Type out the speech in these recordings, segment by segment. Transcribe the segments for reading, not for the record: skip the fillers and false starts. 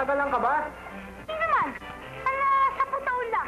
Tinatagalan ka ba? Hindi naman. 10 taon lang.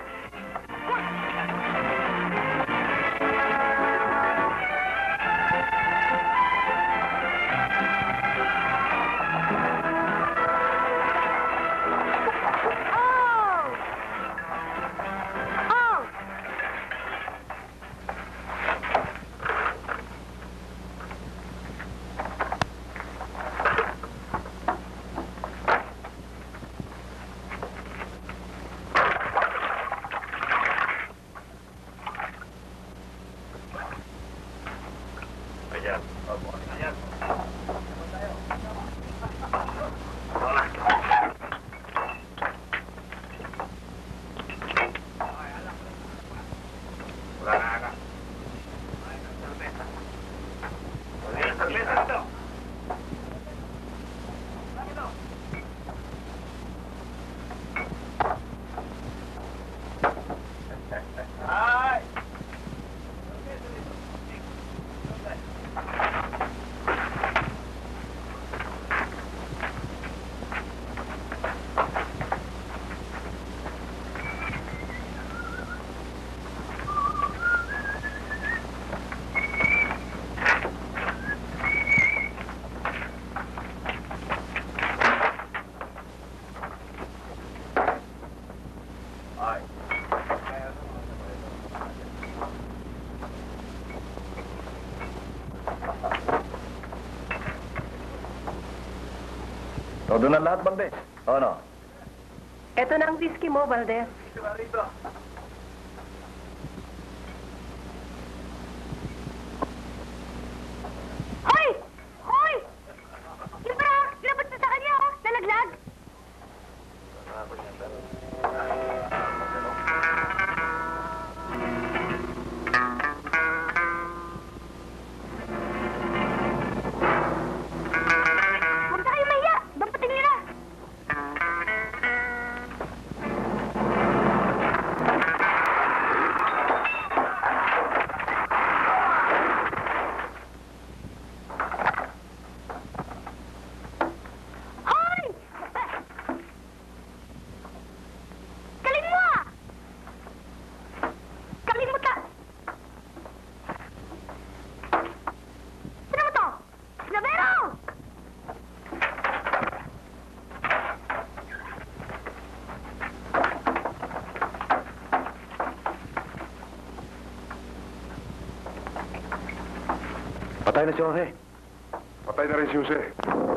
Todo na lahat, Valdez. O, ano? Ito na ang whiskey mo, Valdez. Hoy! Hoy! Libra! Labot na sa kanya, oh! Lalaglag! Huwag na kayo mahiya! Dampatin nyo na! Hoy! Kalin mo! Kalimutan! Sino mo to? Labero! Patay na si Jose. Patay na rin si Jose.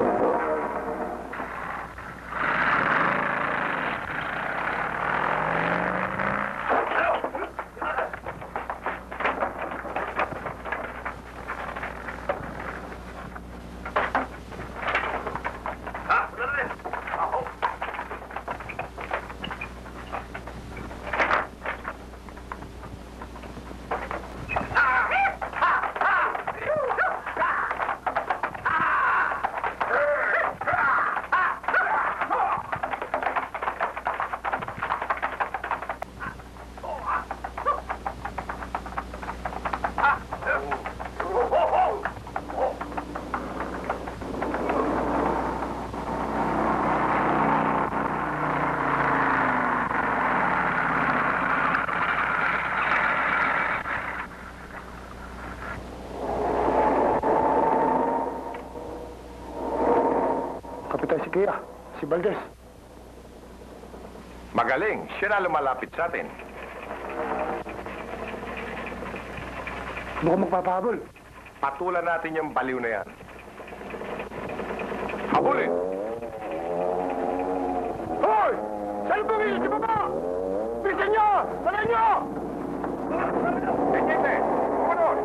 Kapitan si Kia, si Valdez. Magaling. Siya na lumalapit sa atin. Mukhang magpapahabol. Patulan natin yung baliw na yan. Habulin! Hoy! Salbungin! Di ba ba? Bilisan nyo! Dala nyo! Hindi! Kumanon!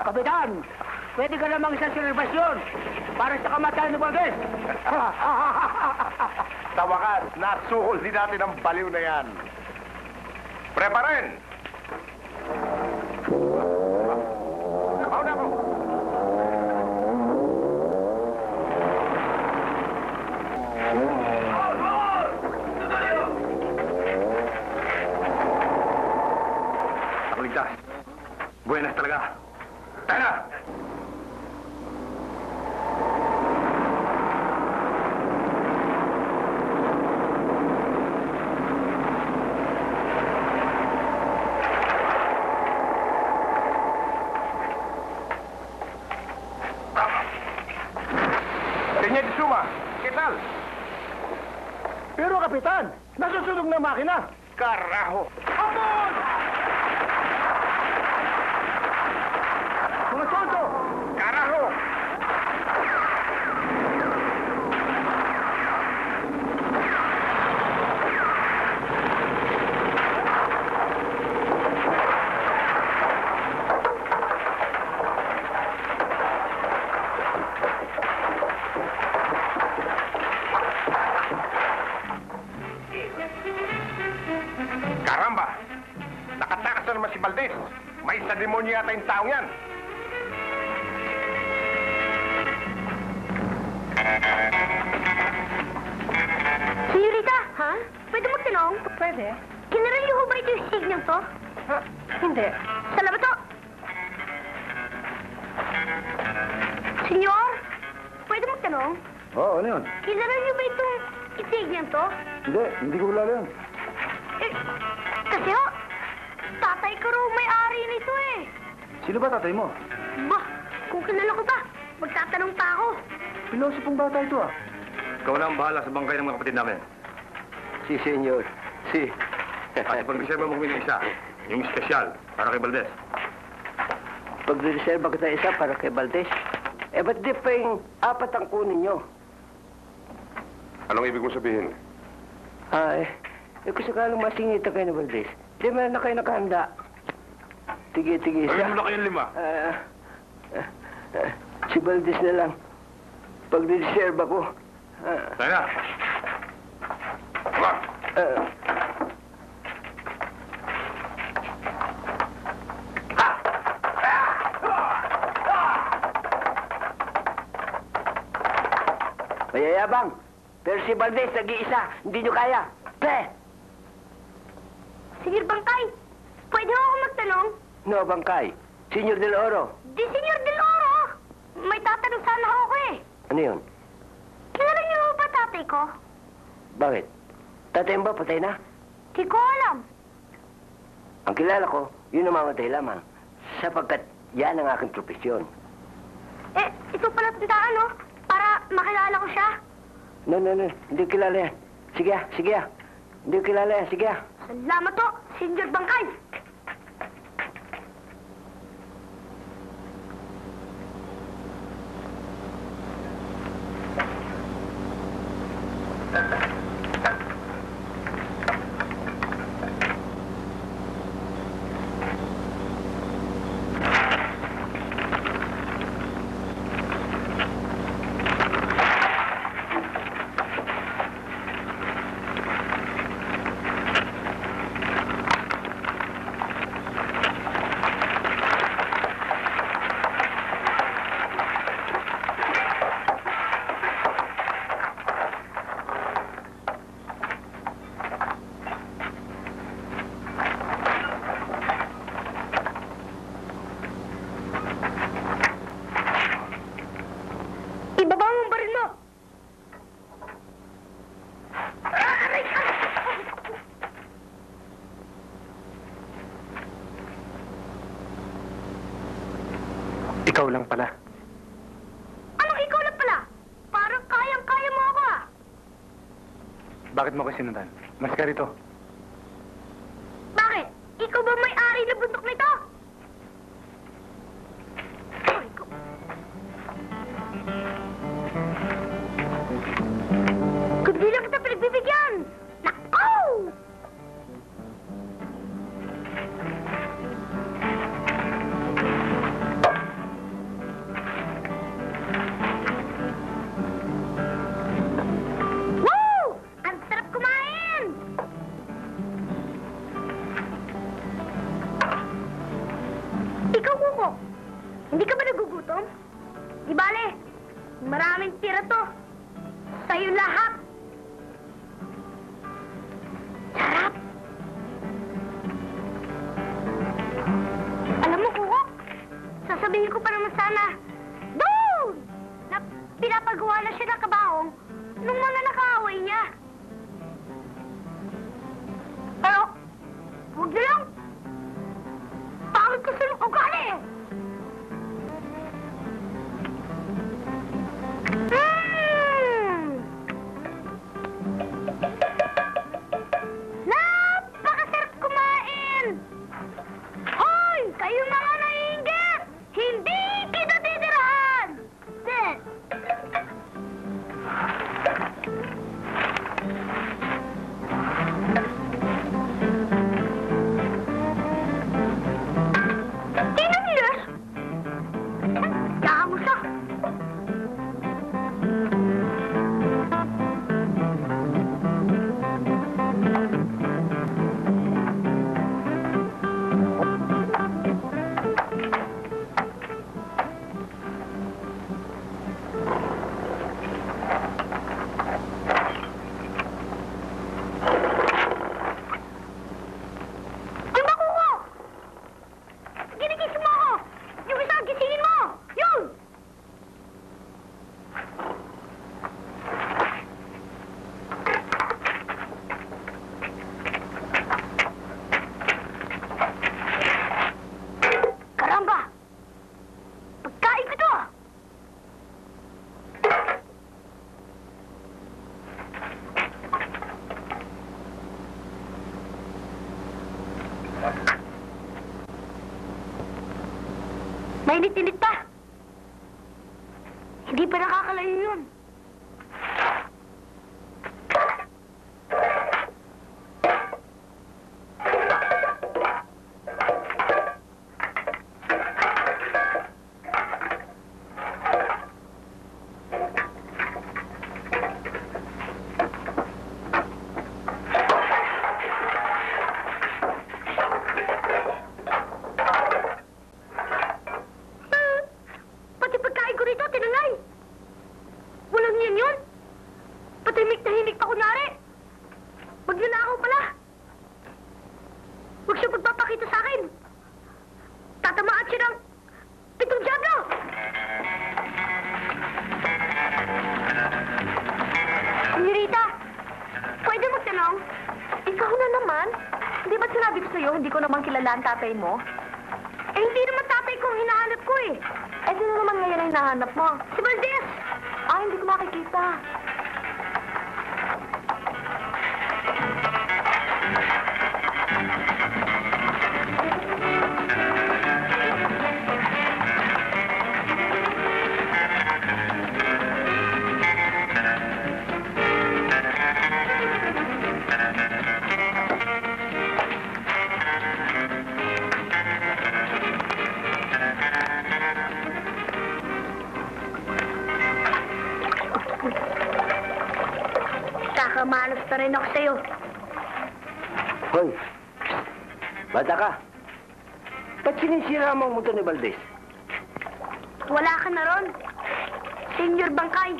Kapitan, pwede ka namang isang silibasyon para sa kamatayan ni Valdez. Sa wakas, nasuhol din natin ang baliw na yan. Preparin! Mauna ko! Nakaligtas. Buenas talaga. Tayo na! Señor Suma, ¿qué tal? Pero Kapitan, nasusunog na makina. Carajo! Hamon! Mga tonto! Carajo! Caramba! Nakatakas na naman si Valdez. May isa demonyo yata yung taong yan. Senyorita, ha? Pwede magtanong? Pwede? General niyo ho ba ito yung signal to? Ha? Hindi. Salamat to! Senyor, pwede magtanong? Oo, ano yun? General niyo ba itong insigniam to? Hindi ko kilala yun. Eh, kasi ho, tatay ko raw may-ari nito eh. Sino ba tatay mo? Bah, kung kilala ko pa, magtatanong pa ako. Pilosopong bata ito ah. Ikaw na ang bahala sa bangkay ng mga kapatid namin. Si senyor. Si. At pag-reserva mo kami ng isa, yung espesyal, para kay Valdez. Pag-reserva kita isa para kay Valdez. Eh, ba't di pa yung apat ang kunin nyo? Anong ibig mong sabihin? Kung sakalang masingita kayo ni Valdez, di man na kayo nakahanda. Tige-tige Gawin isa. mo na kayong 5. Si Valdez na lang. Pag-reserva ko. Tayo na! Tama! Mayayabang. Pero si Valdez, nag-iisa. Hindi nyo kaya. Pre! Senyor Bangkay, pwede ho ako magtanong? No, Bangkay. Senyor Del Oro. Di Senyor Del Oro. May tatanong sana ako eh. Ano yun? Kilala niyo ba tatay ko? Bakit? Tatay mo ba patay na? Di ko alam. Ang kilala ko, yun ang mamatay lamang. Sapagkat yan ang aking profesyon. Eh, ito pala tandaan, no? Para makilala ko siya. No. Hindi ko kilala yan. Sige. Hindi ko kilala yan. Sige. Salamat to, Senyor Bangkay. Ibaba mo ang baril mo. Aray ka! Ikaw lang pala. Anong ikaw na pala? Parang kayang-kaya mo ako ah. Bakit mo ko sinundan? Mas ka rito. Bakit? Ikaw ba may-ari na bundok nito? Aray ko. Kundi lang kita pinagbibigyan! Nako! Hindi ka ba nagugutom? Di bale, maraming tira to. Sa'yo lahat. Sarap. Alam mo, Kuko, sasabihin ko pa naman sana, doon! Na pinapagawa na siya ng kabaong nung mga nakaaway niya. Pero, huwag na lang. Pangit kasi ng ugali eh. Napakasarap kumain! Hoy! Kayo mga naiinggit! Hindi kita titirahan! Sit! Tingnan niyo! Kaya mo siya! Ang bako ko! Ginigising mo ako! Yung isa, gisingin mo! Yun! Karamba! Pagkain ko to! Mainit-init pa. Hindi pa nakakalayo yun. Pati pagkain ko rito, tinangay. Walang yan yun. Patahimik-tahimik pa kunwari. Magnanakaw pala. Huwag siya magpapakita sa akin. Tatamaan siya ng 7 dyablo. Senorita, pwede magtanong? Ikaw na naman. Hindi ba't sinabi ko sa'yo, hindi ko naman kilala ang tatay mo? Eh, hindi naman tatay ko ang hinahanap ko eh. Eh, sino naman ngayon ang hinahanap mo? Si Valdez! Ah, hindi ko makikita. Kakamalas na rin ako sa'yo. Hoy! Bata ka! Ba't sinisira mo ang motor ni Valdez? Wala ka na ron. Senior Bangkay.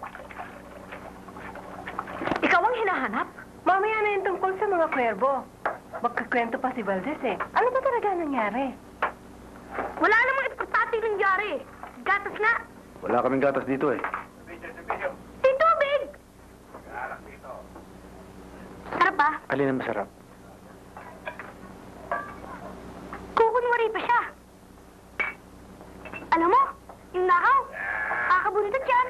Ikaw ang hinahanap? Mamaya na yung tungkol sa mga kwerbo. Magkakwento pa si Valdez eh. Ano ba talaga nangyari? Wala namang importante nangyari. Gatas na. Wala kaming gatas dito eh. Titubig! Sarap ba? Alin ang masarap? Kukunwari pa siya. Alam mo, yung nakaw, kakabuntot yan.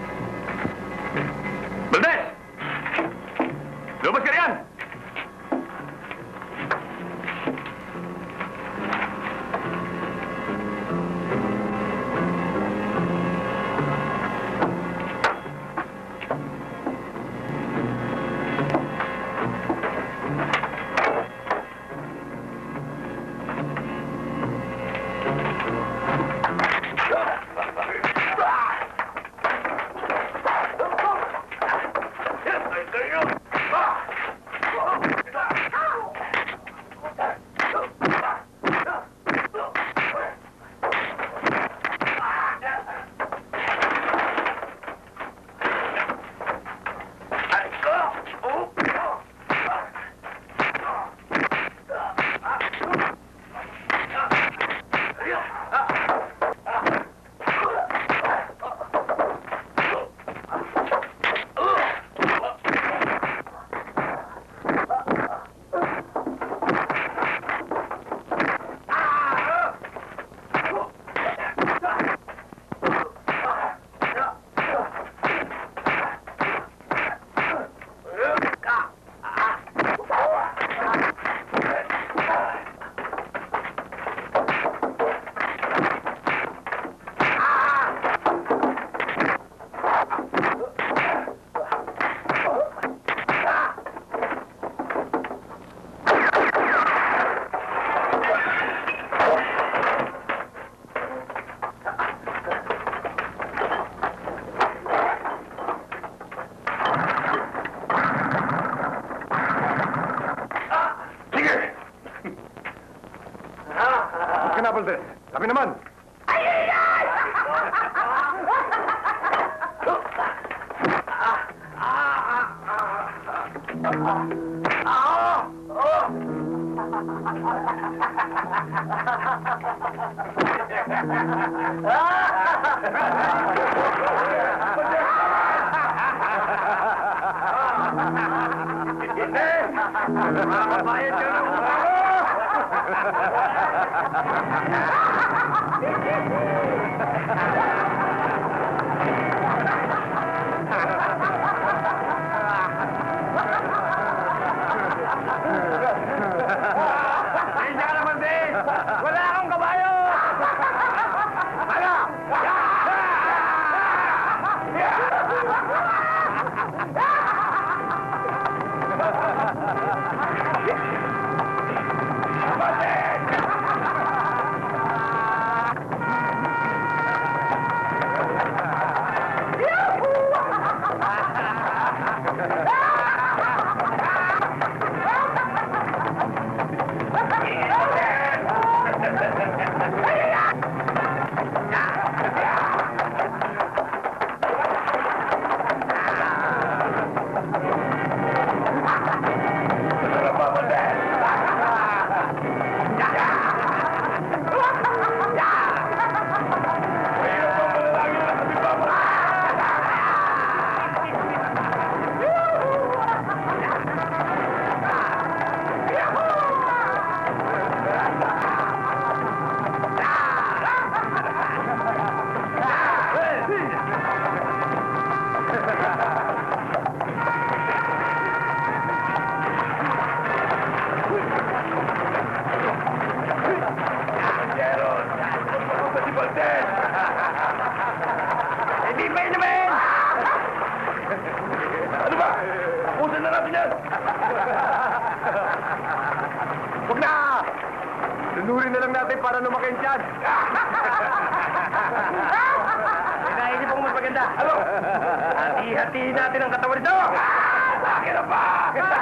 Valdez! Lumabas ka riyan! Relax ka na, Valdez. Kami naman. Mamabayad ka ng utang mo! Pasensya ka naman din! Wala akong kabayo! Ano? Hindi pa yun naman! Ano ba? Tapusin na natin yan! Huwag na! Lunurin na lang natin para lumaking tiyan! Naisip mo mas maganda. Ano? Hati-hatiin natin ang katawan nito! Akin na pa!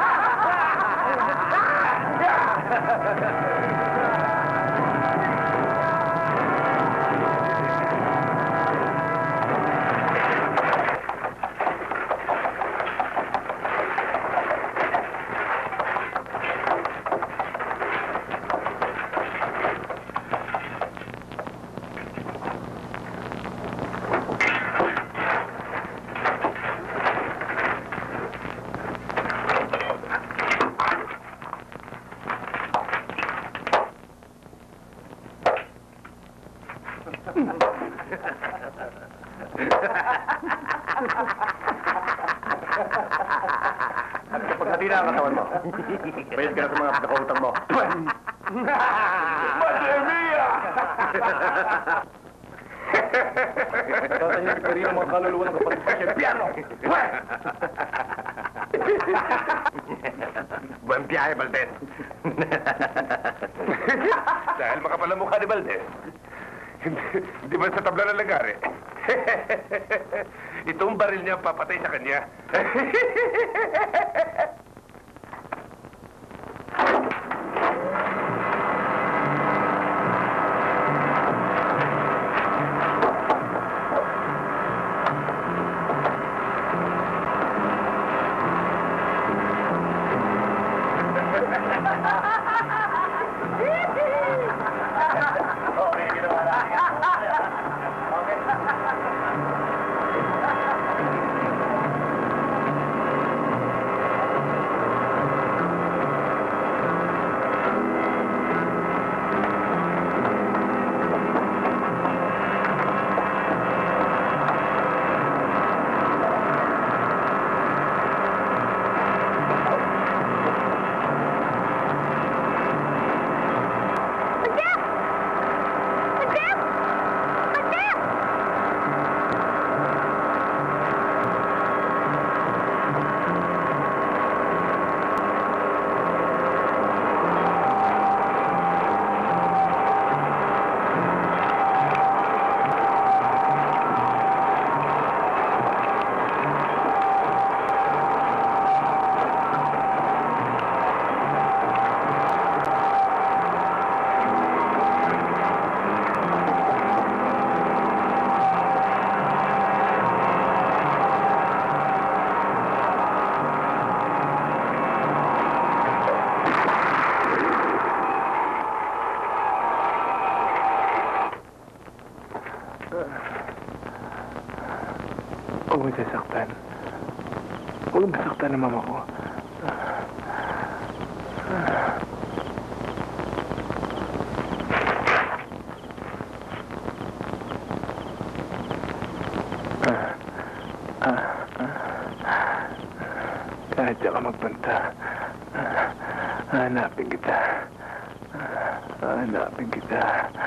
At kapag natira ang katawan mo, bayad ka na sa mga pinakautang mo. Mademia! Tatanya ka rin ang mga kaluluwa ng kapatid sa siyempiano. Buwan biyahe, Valdez. Dahil makapal ang mukha ni Valdez. Hindi ba sa tabla ng lagari? Itong baril niya papatay sa kanya. Okay, ginawa natin. Okay. Huwag mo sasaktan. Huwag mo sasaktan ang mama ko. Kahit siya ka magpunta, hanapin kita. Hanapin kita.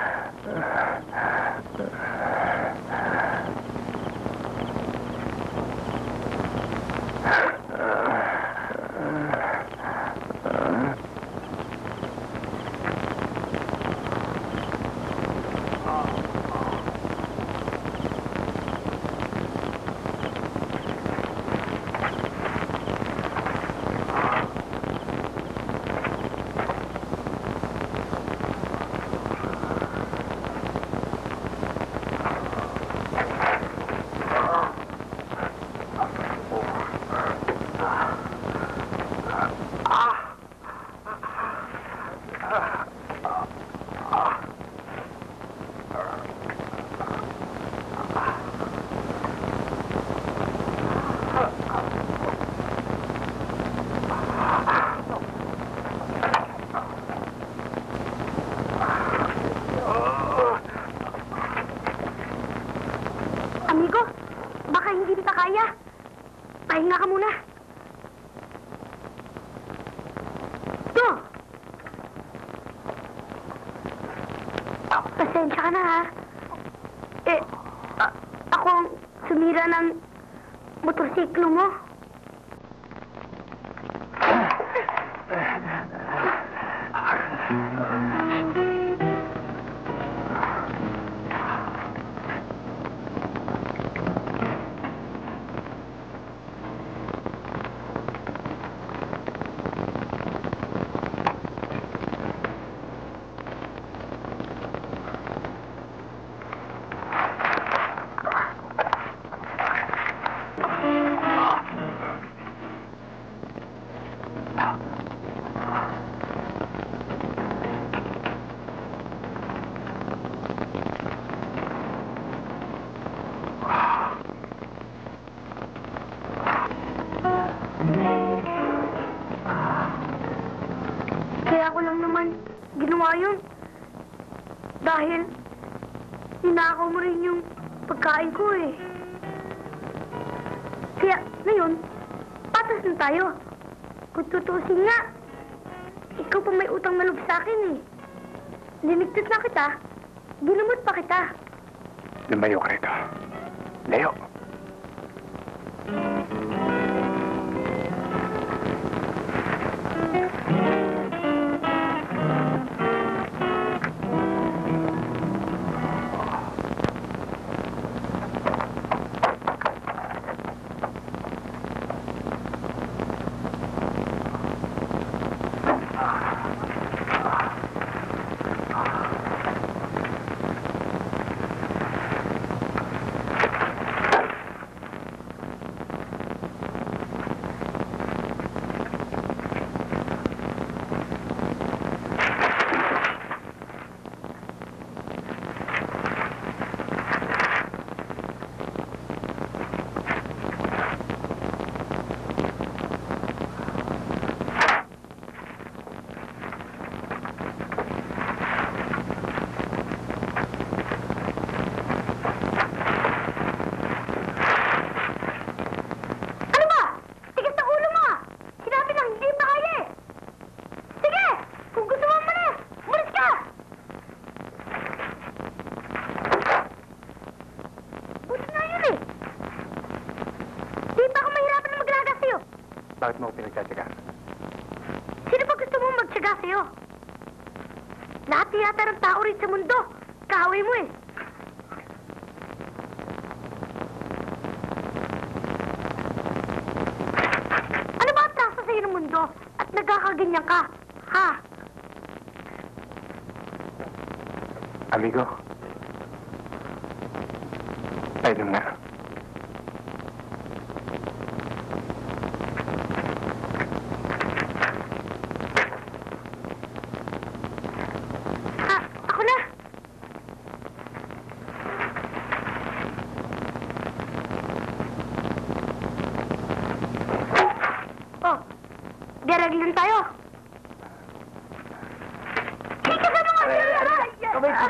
Amigo, baka hindi kita kaya. Pahinga ka muna. Go! Pasensya ka na, ha? Ako ang sumira ng motorsiklo mo. Kaya ko lang naman ginawa yun. Dahil ninakaw mo rin yung pagkain ko eh. Kaya ngayon, patas na tayo. Kung tutusin nga, ikaw pa may utang na loob sa akin eh. Linigtas na kita, ginamot pa kita. Lumayo ka rito. Layo. Bakit mo ako pinagtsatsagaan? Sino ba gusto mong magtsaga sa'yo? Lahat yata ng tao rin sa mundo. Kaaway mo eh. Ano ba ang tasa sa'yo ng mundo? At nagkakaganyan ka? Ha? Amigo, painom nga. Ako na. Tuloy tayo. Ika ka mga Kamay ko.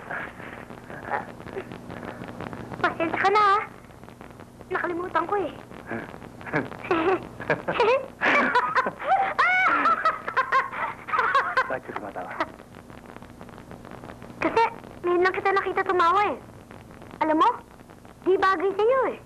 Pasensya ka na, ha? Nakalimutan ko, eh. Bakit ka tumatawa? Kasi, ngayon lang kita nakita tumawa, eh. Alam mo, di bagay sa'yo, eh.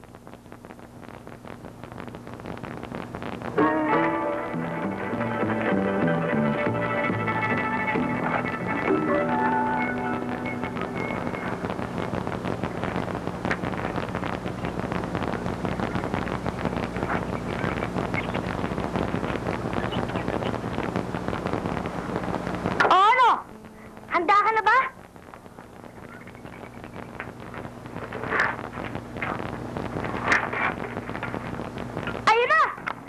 O ano? Handa ka na ba? Ayun na!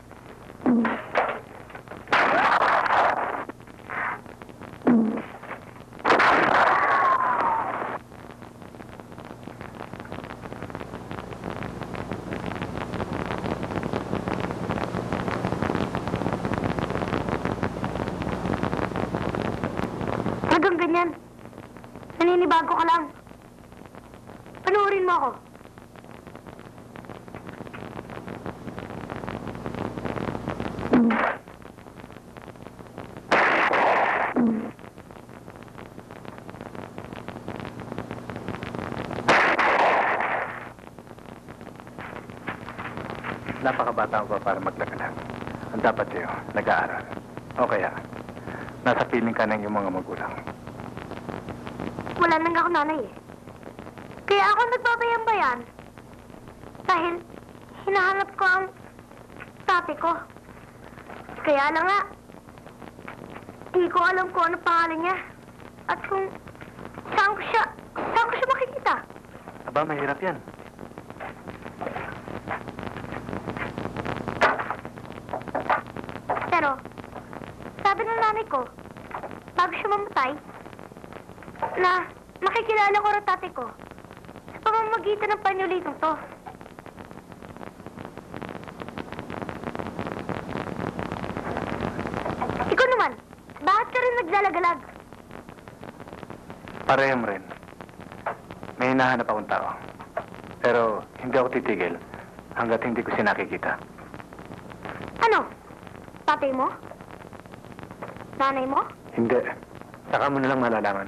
Hanggang ganyan. Naninibago ka lang. Panoorin mo ako. Napakabata mo pa para maglagalan. Ang dapat sa'yo, nag-aaral. O kaya, nasa piling ka ng iyong mga magulang. Wala nang ako nanay, eh. Kaya ako nagbabayan-bayan. Dahil hinahanap ko ang tatay ko. Kaya lang nga, di ko alam kung ano pangalan niya. At kung saan ko siya makikita. Aba, mahirap yan. Pero, sabi ng nanay ko, bago siya mamatay, na makikilala ko ang tatay ko sa pamamagitan ng panyolitong to. Ikaw naman, bakit ka rin naglalagalag? Parehong rin. May hinahanap akong tao. Pero hindi ako titigil hanggat hindi ko siya nakikita. Ano? Tatay mo? Nanay mo? Hindi. Saka mo na lang malalaman.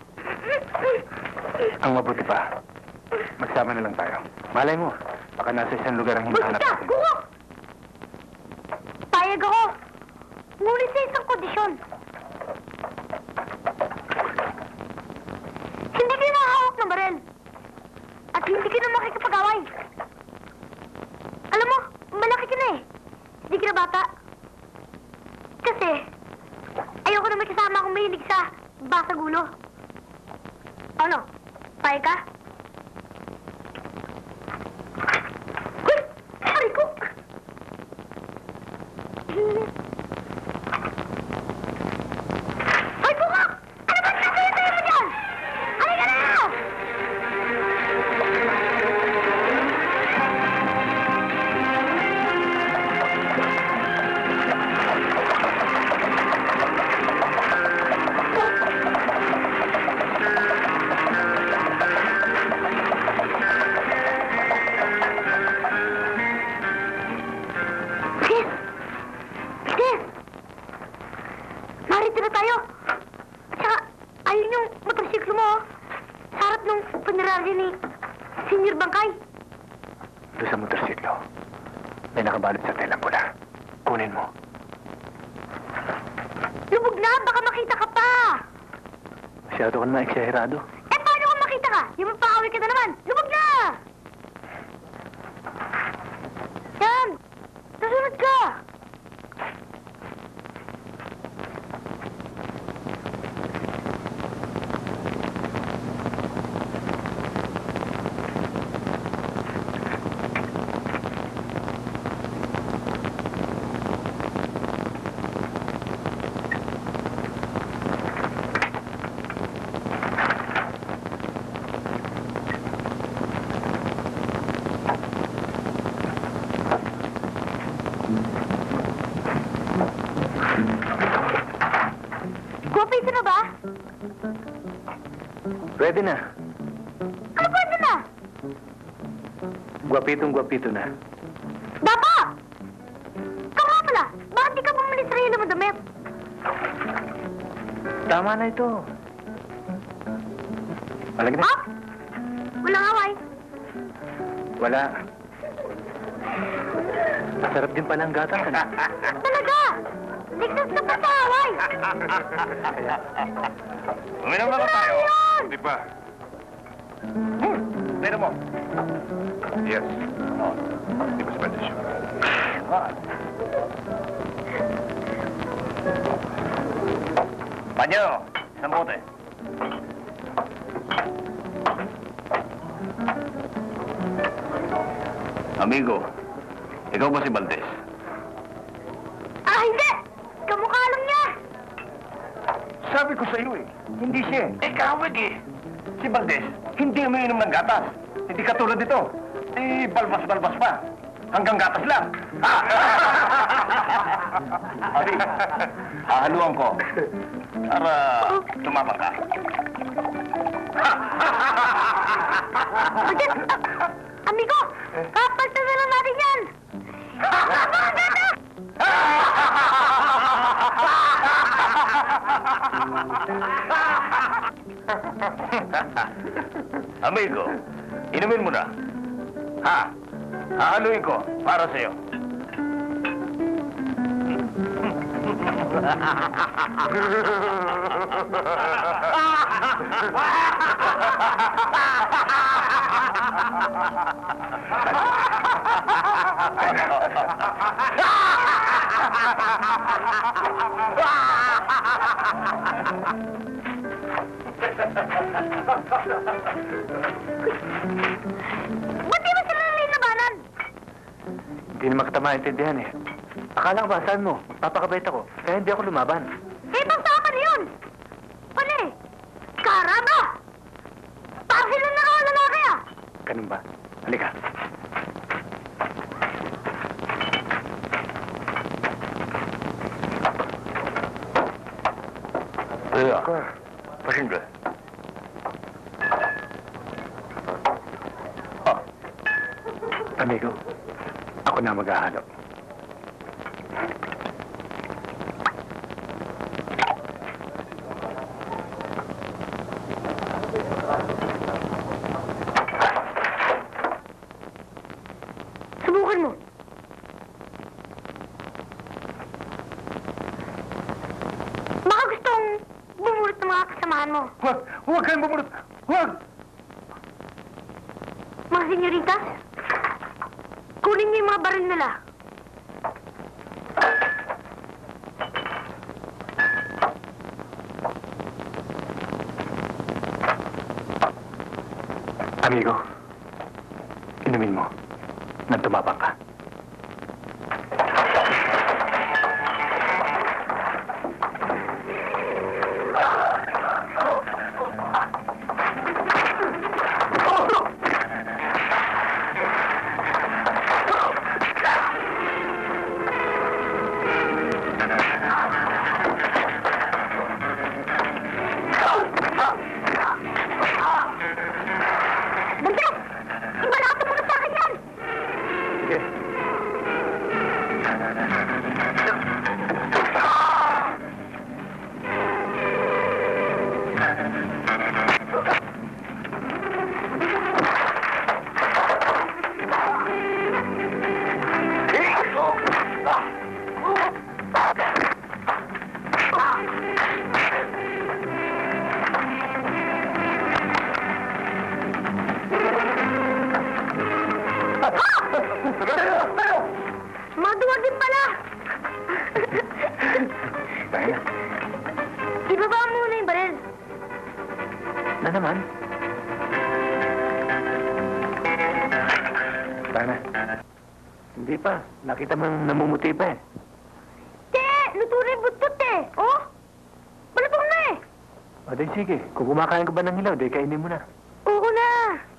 Ang mabuti pa, magsama na lang tayo. Malay mo, baka nasa isang lugar ang hinahanap Basta! natin. Kuko! Payag ako. Ngunit sa isang kondisyon. Hindi ka na hawak ng barel. At hindi ka na makikipag-away. Alam mo, malaki ka na eh. Hindi ka na bata. Kasi, ayoko na may kasama akong mahilig sa basag ulo. Ano? Payag ka? Uy! Aray ko! Ay, buka! Ano ba nakakita mo dyan? Halika na! Bilis! Bilis! Marito na tayo! At saka, ayun yung motorsiklo mo, oh. Sa harap nung punerarya ni Senior Bangkay. Doon sa motorsiklo, may nakabalot sa telang pula. Kunin mo. Lubog na! Baka makita ka pa! Masyado ka na eksahirado. Eh, paano kung makita ka? Yung magpakawin ka na naman! Lubog na! Yan! Nasunod ka! Pwede na. Ano pwede na? Gwapitong-gwapito na. Dapa! Ikaw nga pala, bakit di ka bumili sa sarili mo damit? Tama na ito. Malag na. Ha? Walang away. Wala. Masarap din pala ang gatang. Ano? Talaga! Ligtas ka pa sa away! Uminom na tayo. Di ba? Pero mo. Yes. Di ba si Valdez yun? Panyo, isang bote. Amigo, ikaw ba si Valdez? Ah, hindi! Kamukha lang niya! Sabi ko sa iyo eh, hindi siya. Eh, kawag eh. Si Valdez, hindi umiinom ng gatas. Hindi katulad ito. Eh, balbas-balbas pa. Hanggang gatas lang. Abi, hahaluan ko. Para tumama ka. Valdez! Amigo! Kapalta na lang natin yan! Amigo, inumin mo na. Ha? Hahaluin ko para sa'yo. Ba't di ba sila nalinabanan? Hindi naman kita maintindihan eh. Akala ko ba, saan mo? Papakabait ako. Kaya hindi ako lumaban. Eh, ibang tama na yun! Pali! Karama! Parang sila lalaki ah! Ganun ba? Halika. Kaya, pasingga. Amigo, ako na maghahalo. Subukan mo. Baka gustong bumulot ng mga kasamahan mo. Huwag! Huwag kayong bumulot! Huwag! Mga senyoritas, kunin niyo yung mga baril nila. Amigo, inumin mo nang tumapang ka. Bantas! Ibalatan mo na sa akin yan! Sige. Maduwa din pala! Tayo na. Ibaba muna yung baril. Na naman. Tayo na. Hindi pa. Nakita mo namumuti pa eh. Te! Luto na yung butot eh! Oh! Malapang na eh! O di sige. Kung kumakain ka ba ng hilaw, di kainin mo na. Oo na!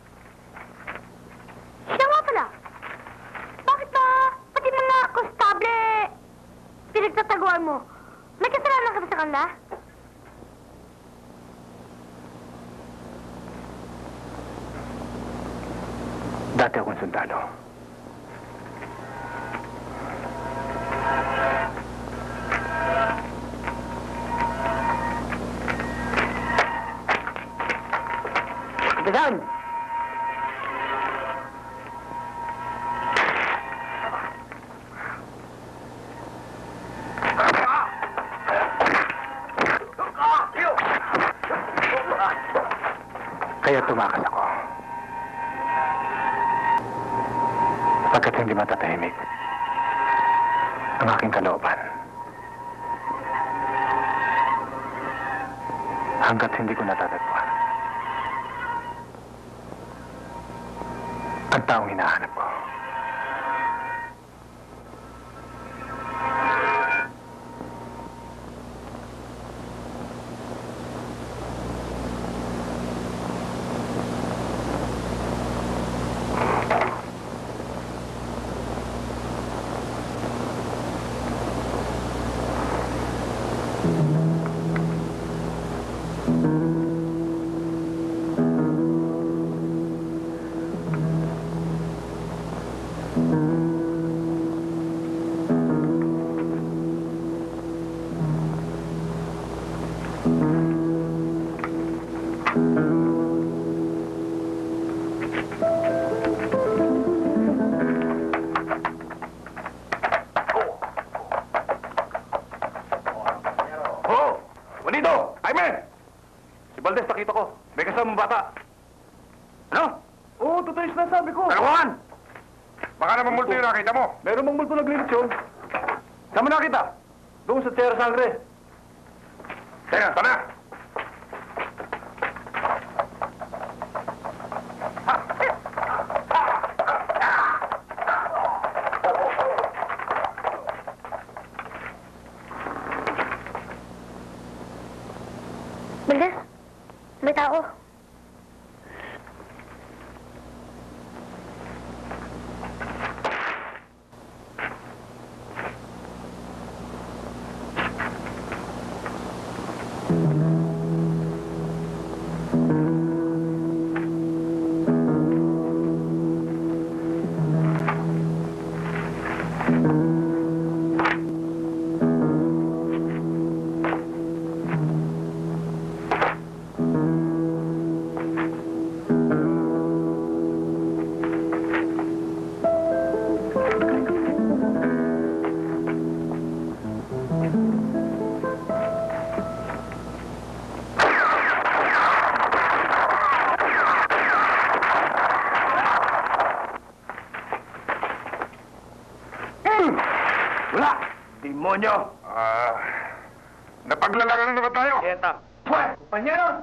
Siya nga pala. Bakit ba pati mga konstable pinagtataguan mo? May kasalanan ka ba sa kanila? Dati akong sundalo. Kapitan! Kaya tumakas ako. Pagkat hindi matatahimik ang aking kalooban. Hanggat hindi ko natatagpuan ang taong hinahanap ko. Si Valdez, nakita ko. May kasamang bata. Ano? Oo, totoo yung sinasabi ko. Kalakuhan! Baka naman multo yung nakita mo. Meron bang multo naglilit yun? Saan mo nakita? Doon sa Tierra Sangre. Teka, tana! Valdez, may tao. Wala! Demonyo! Napaglalagan na naman tayo! Keta! Panyero!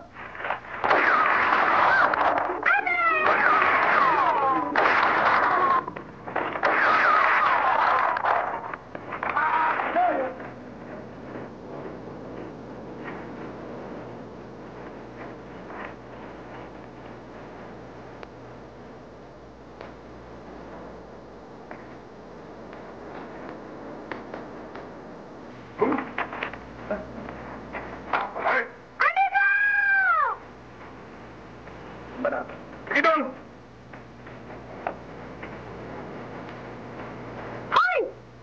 Sige doon! Hoy!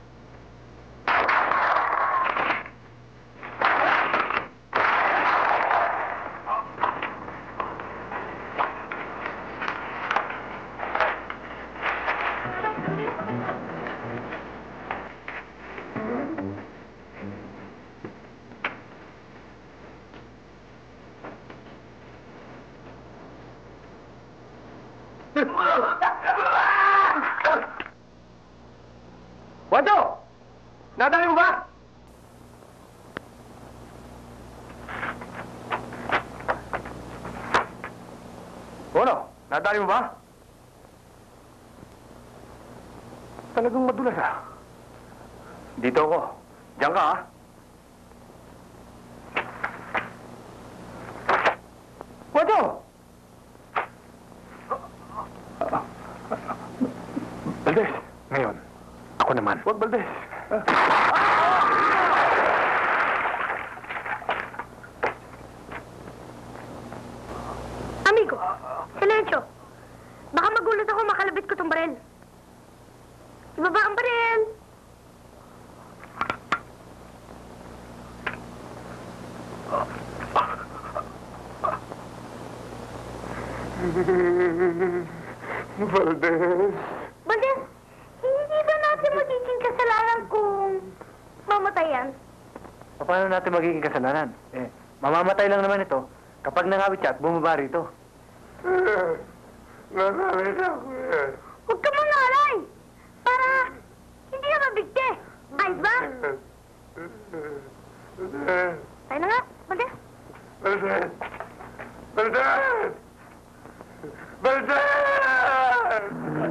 Wajo! Nadali mo ba? Ano? Nadali mo ba? Talagang madulas ah. Dito ako. Diyan ka ah. Wajo! Valdez, ngayon, ako naman. Huwag, Valdez. Amigo, silensyo. Baka magulat ako makalabit ko tong baril. Ibaba ang baril! Valdez! Valdez, hindi ba natin magiging kasalanan kung mamatayan? Paano natin magiging kasalanan? Eh, mamamatay lang naman ito kapag nangawit siya at bumaba rito. Nasalit ako eh. Huwag ka mangalay! Para hindi ka mabigti. Ayos ba? Tayo na nga, Valdez. Valdez! Valdez! Valdez!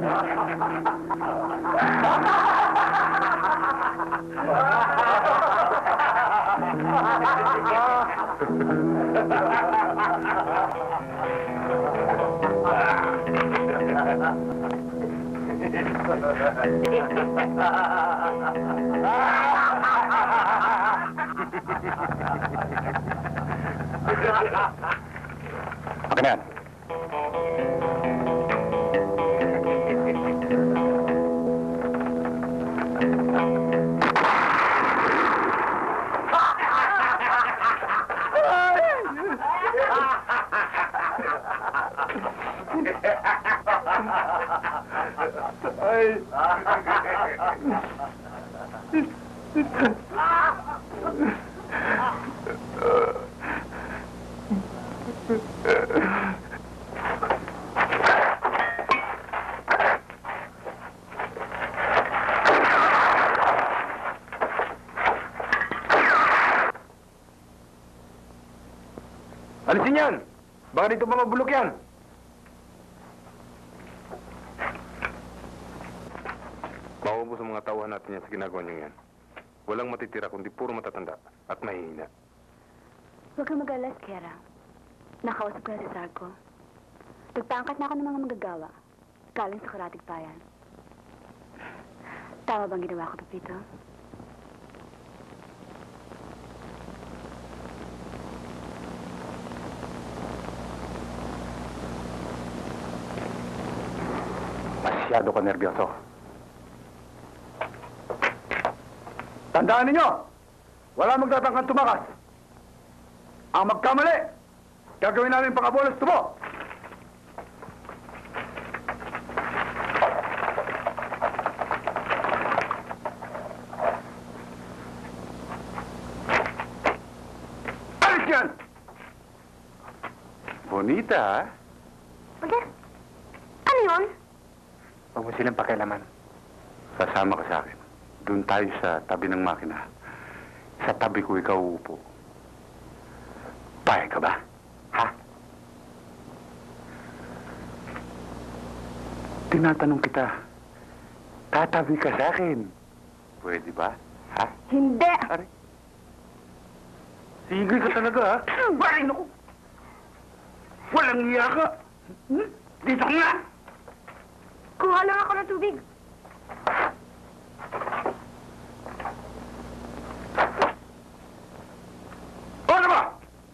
Akin na yan. Alisin yan! Baka dito pa mabulok yan! Maubos ang mga tauhan natin yan sa ginagawa niyo yan. Walang matitira kundi puro matatanda at mahihina. Huwag kang mag-alas, Kera. Nakausap ko na si Sarko. Nagpangkat na ako ng mga magagawa. Galing sa Karatig Bayan. Tama bang ginawa ko, Pepito? Masyado ka nervyoso. Tandaan ninyo! Wala magtatangkang tumakas! Ang magkamali! Gagawin namin pang-abolas tubo! Alis yan! Bonita, ha? Valdez, ano yun? Huwag mo silang pakialaman. Sasama ka sa akin. Doon tayo sa tabi ng makina. Sa tabi ko ikaw uupo. Payag ka ba? Ha? Tinatanong kita. Tatabi ka sa akin. Pwede ba? Ha? Hindi! Ari? Sige ka talaga, ha? Waring ako! Walang iya ka! Dito ka nga! Kuha lang ako ng tubig. Ano ba?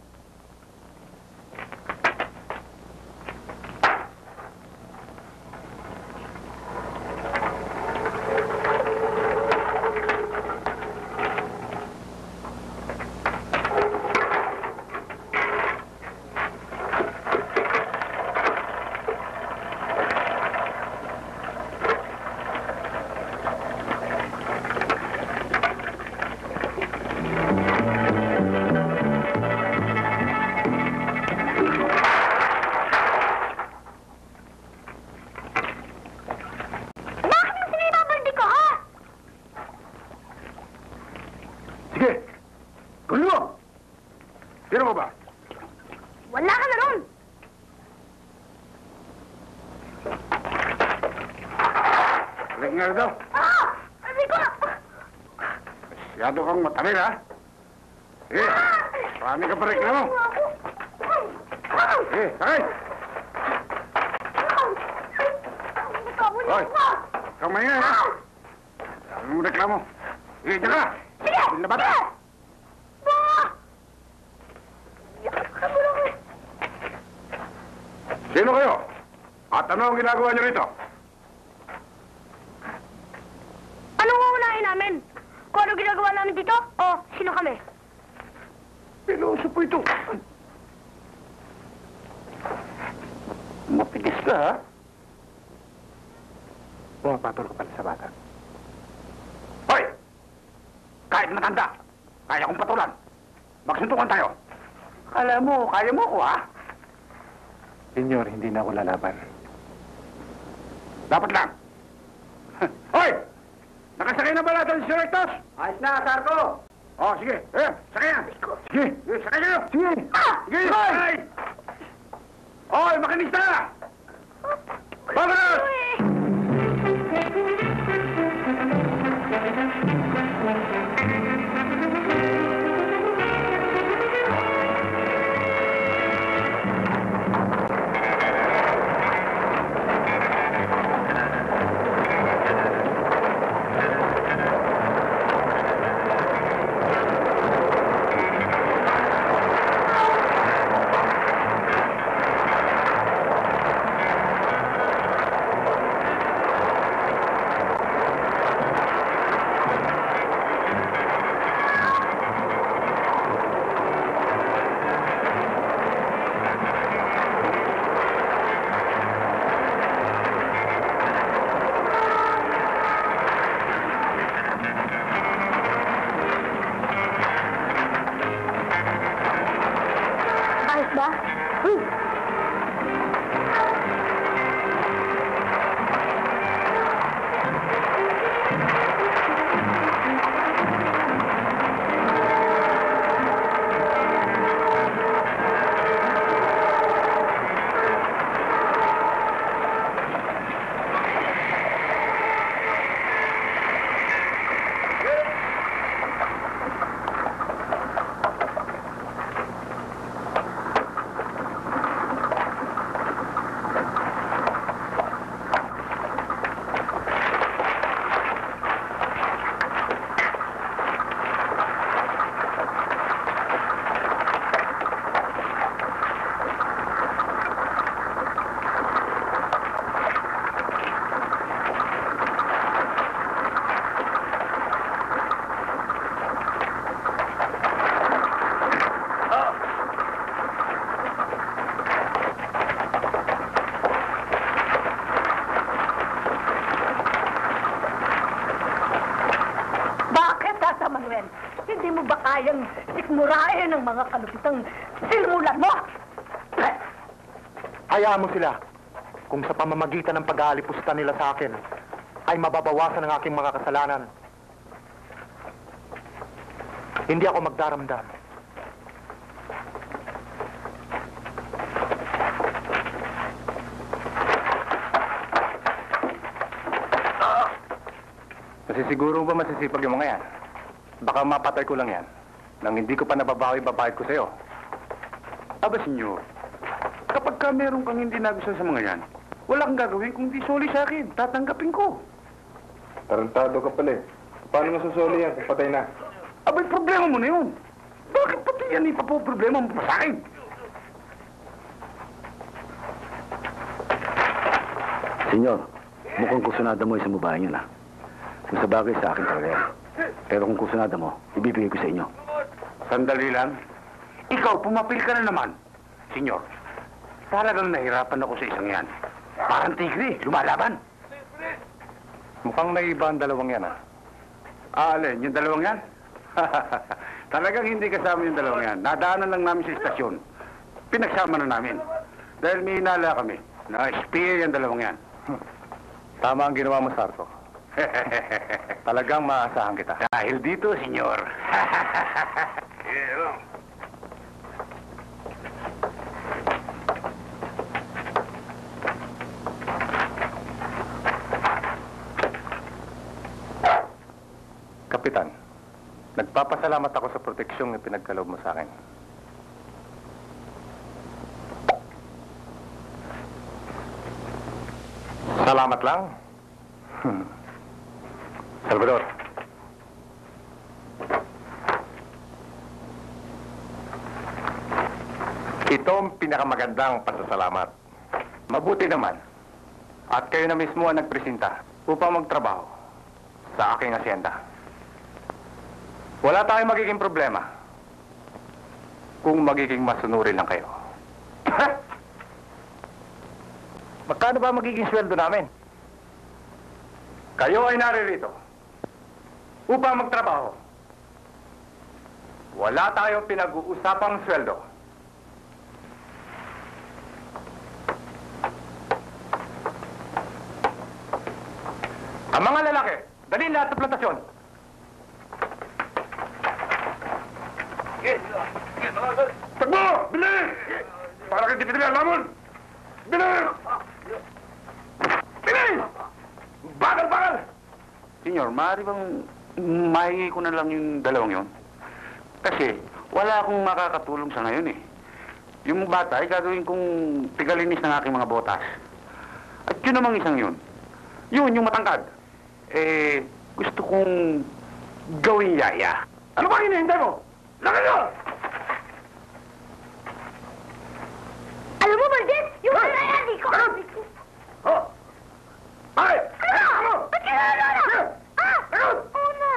Bakit mo sinibabaldi ko, ha? Sige! Gawin mo! Sino ka ba? Wala ka na ron. Balik nga daw. Ah! Sabi ko! Masyado kang matamig, ha? Sige! Marami ka pa reklamo. Sige, sakay! Hoy! Kang maingay, ha? Sabi mo reklamo. Sige, dyan ka! Sige! Bil na bata! Sige! Ba! Yak ka mo lang eh. Sino kayo? At ano ang ginagawa niyo rito? Anong uunahin namin? Kung ano ginagawa namin dito? O, sino kami? Piloso po ito. Mapigis ka, ha? Pumapatol ka pala sa bata. Hoy! Kahit matanda, kaya kong patulan. Magsuntukan tayo. Kala mo, kaya mo ako, ha? Senyor, hindi na ako lalaban. Dapat lang. Hoy! Nakasakay na ba natin si Rectos? Ayos na, Sarko! Oh, sige. Sakay na. Sige. Sakay kayo. Sige. Sige. Sakay. Hoy, makinista! Pagod! Ayos ba? Manuel, hindi mo ba kayang sikmurahin ang mga kalupitang silmulan mo? Hayaan mo sila. Kung sa pamamagitan ng pag-aalipusta nila sa akin, ay mababawasan ang aking mga kasalanan. Hindi ako magdaramdam. Siguro ba masisipag yung mga yan? Baka mapatay ko lang yan. Nang hindi ko pa nababawi-babayad ko sa'yo. Aba, senyor, kapag ka meron kang hindi nagustuhan sa mga yan, wala kang gagawin kung di soli sa akin. Tatanggapin ko. Tarantado ka pala eh. Paano masusoli yan kung patay na? Abay, problema mo na yun. Bakit pati yan ipapoproblema mo pa sa akin? Senyor, mukhang kusunada mo isang babae yun, ha? Kung sa bagay sa akin talaga yan. Pero kung kusunada mo, ibibigay ko sa inyo. Sandali lang. Ikaw, pumapil ka na naman. Senyor, talagang nahirapan ako sa isang yan. Parang tigre, lumalaban. Mukhang naiba ang dalawang yan, ha? Alin, yung dalawang yan? Talagang hindi kasama yung dalawang yan. Nadaanan lang namin sa istasyon. Pinagsama na namin. Dahil may hinala kami. Na-spare yung dalawang yan. Tama ang ginawa mo, Sarko. Talagang maaasahan kita. Dahil dito, senyor. Kapitan, nagpapasalamat ako sa proteksyong ipinagkaloob mo sa akin. Salamat lang. Salvador. Ito ang pinakamagandang pasasalamat. Mabuti naman. At kayo na mismo ang nagpresenta upang magtrabaho sa aking asyenda. Wala tayong magiging problema kung magiging masunurin lang kayo. Magkano ba magiging sweldo namin? Kayo ay naririto upang magtrabaho. Wala tayong pinag-uusapang sweldo. Ang mga lalaki, dalhin lahat sa plantasyon. Takbo! Bilis! Para kayo di lamon! Bilis! Bilis! Bagal! Senyor, maaari bang mahingi ko na lang yung dalawang yon? Kasi wala akong makakatulong sa ngayon eh. Yung bata ay gagawin kong tigalinis ng aking mga botas. At yun namang isang yun. Yun, yung matangkad. Gusto kong gawing yaya. Ano ba hinihintay mo? Lakad nyo! Alam mo, Valdez, yung wala yan, di ko. Oh! Ay! Ano? Ba't kinala na? Oo na.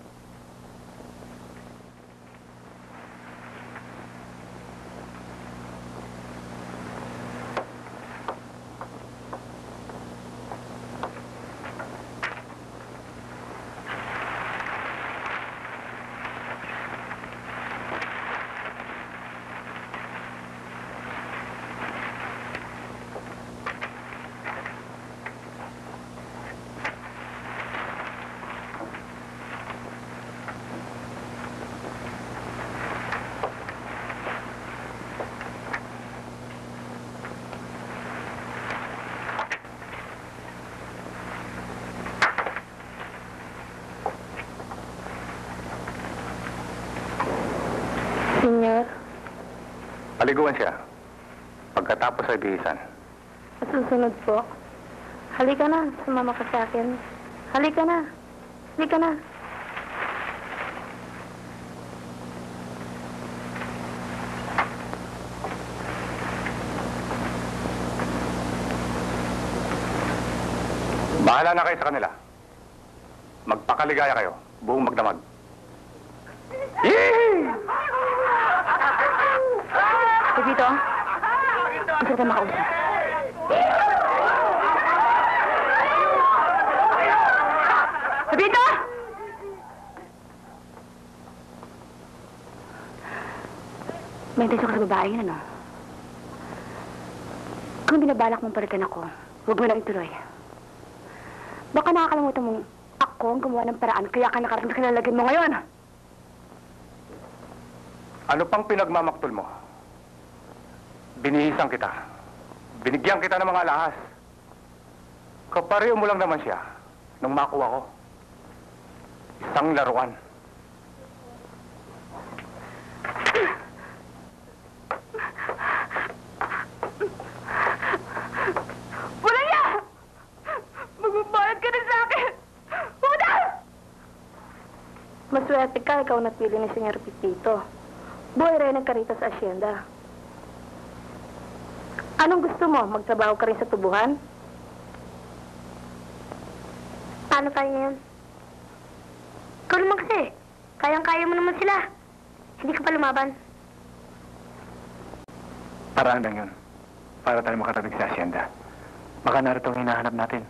Senyor, Paliguan siya. Pagkatapos ay bihisan. sa susunod po. Halika na, sumama ka sa akin. Halika na. Halika na. Bahala na kayo sa kanila. Magpakaligaya kayo. Buong magdamag. Dito, gusto ka makausap. Dito! May intenso ka sa babae yun, ano? Kung binabalak mong palitan ako, huwag mo lang ituloy. Baka nakakalimutan mong ako ang gumawa ng paraan kaya ka nakarating sa kinalagyan mo ngayon. Ano pang pinagmamaktol mo? Binihisan kita. Binigyan kita ng mga alahas. Kapareho mo lang naman siya nung makuha ko. Isang laruan. Wala niya! Magbabayad ka na sa akin! Una! Maswerte ka, ikaw napili ni Senyor Pipito. Buhay rin ka rito sa asyenda. Anong gusto mo? Magtrabaho ka rin sa tubuhan? Paano kaya yan? Ikaw naman kasi. Kayang-kaya mo naman sila. Hindi ka pa lumaban. Paraan lang yun. Para tayo makarating sa asyenda. Baka narito ang hinahanap natin.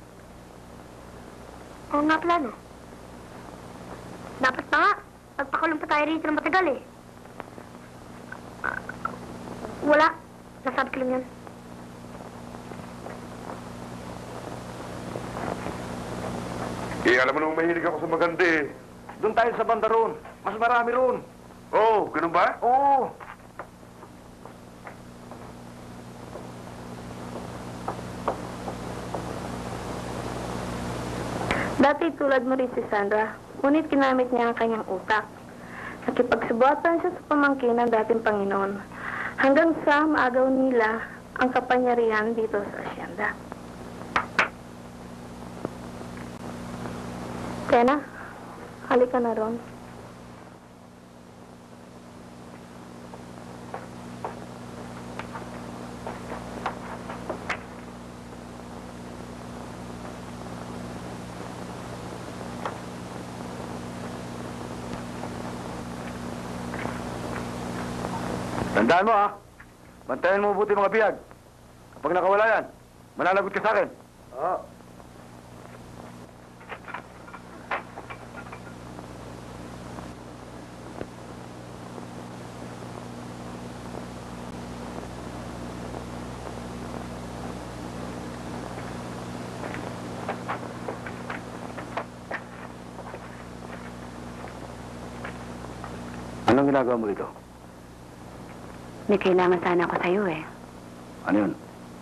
Oo nga pala, no? Dapat pa nga. Magpakulong pa tayo rito ng matagal eh. Wala. Nasabi ko lang yan. Alam mo naman mahilig ako sa maganda eh. Doon tayo sa banda roon. Mas marami roon. Oh, ganun ba? Oo. Dati tulad mo rin si Sandra, ngunit ginamit niya ang kanyang utak. Nakipagsubuatan siya sa pamangkin ng dating Panginoon hanggang sa maagaw nila ang kapangyarihan dito sa asyenda. Tena, halika na ron. Tandaan mo, ha? Bantayan mo mabuti mga biyag. Kapag nakawala yan, mananagot ka sa akin. Oo. Anong ginagawa mo dito? May kailangan sana ako sa'yo eh. Ano yun?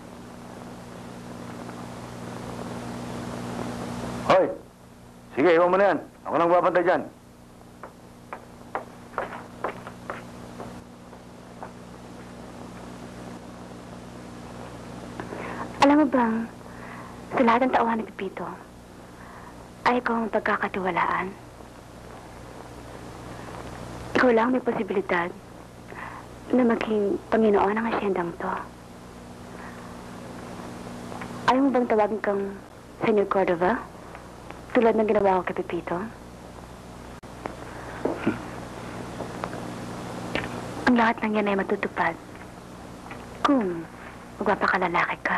Hoy! Sige, iwan mo na yan. Ako nang babantay dyan. Alam mo bang, sa lahat ng tauhan ni Pipito, ay ikaw ang pagkakatiwalaan. Ikaw lang may posibilidad na maging Panginoon ng asyendang to. Ayaw mo bang tawagin kang Senyor Cordova? Tulad ng ginawa ko kay Pepito? Ang lahat ng yan ay matutupad kung magpapakalalaki ka.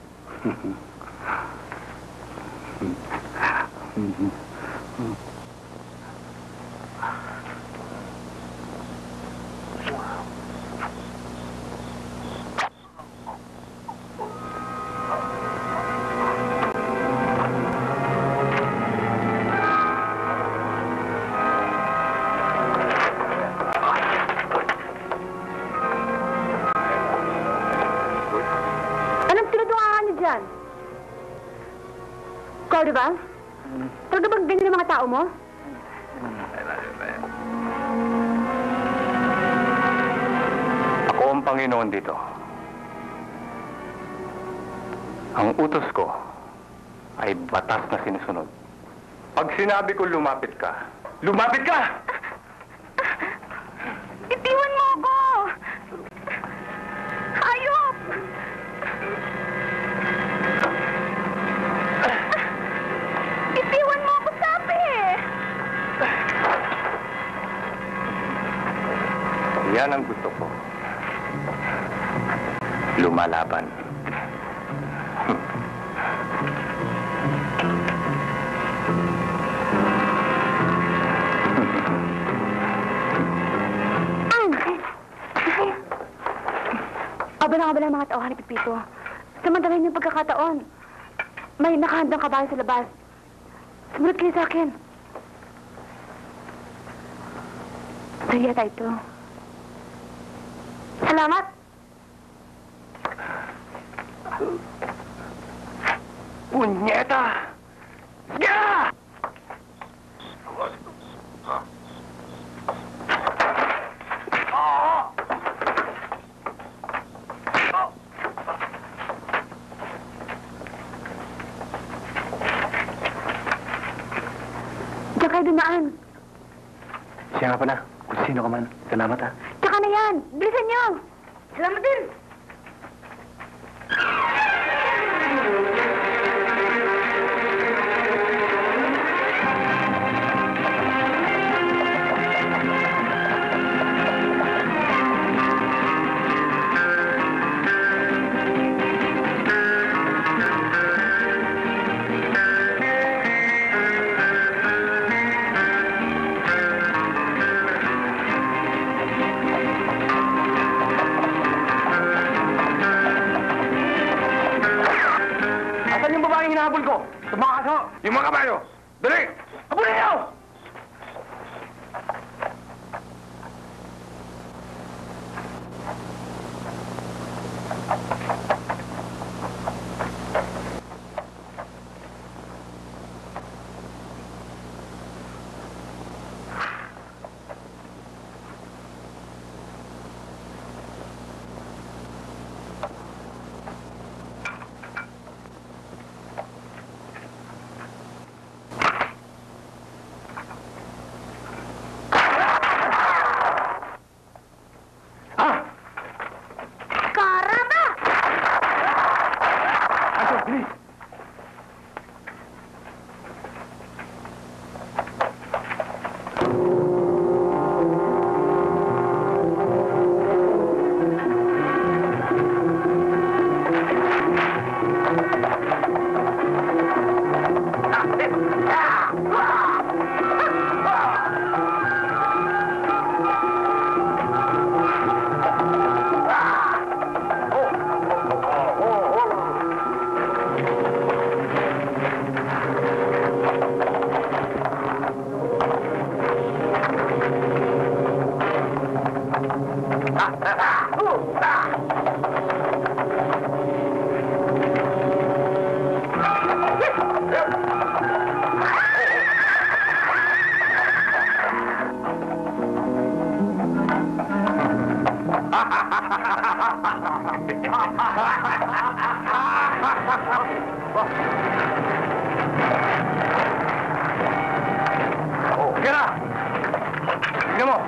Anong tinutulungan niyo dyan? Cordova? Talaga bang ganyan ang mga tao mo? Ako ang Panginoon dito. Ang utos ko ay batas na sinusunod. Pag sinabi ko lumapit ka, lumapit ka! Itiwan mo ako! Ayop! Itiwan mo ako, sabi eh! Yan ang gusto ko. Lumalaban. Abala-abala ang mga tauhan ni Pipito. Samantalahin yung pagkakataon. May nakahandang kabayo sa labas. Sumunod kayo sa akin. Sa'yo yata ito. Salamat! Punyeta! Yeah! Diyan kayo dumaan. Siya nga pala. Kung sino ka man. Salamat, ha? Tsaka na yan. Bilisan niyo. Salamat din! Asan yung babaeng hinahabol ko? Tumakas ho! Yung mga kabayo! Dali! Habulin niyo! Caramba! Aso, bilis! Oh, sige na! Tingnan mo!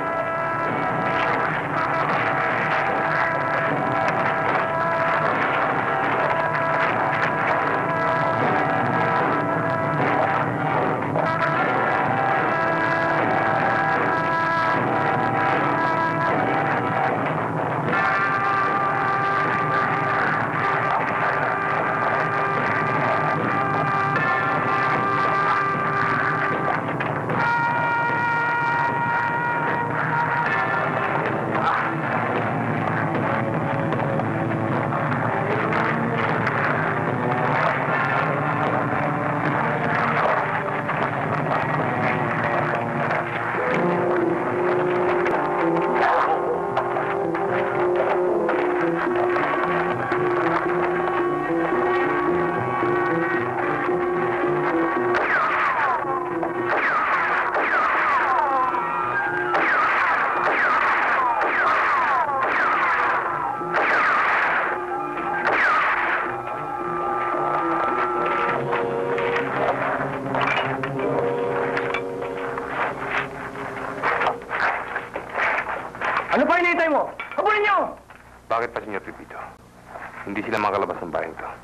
Ano pa hinihintay mo? Habulin niyo! Bakit pa, Senyor Pepito? Hindi sila makalabas ng bahay ito.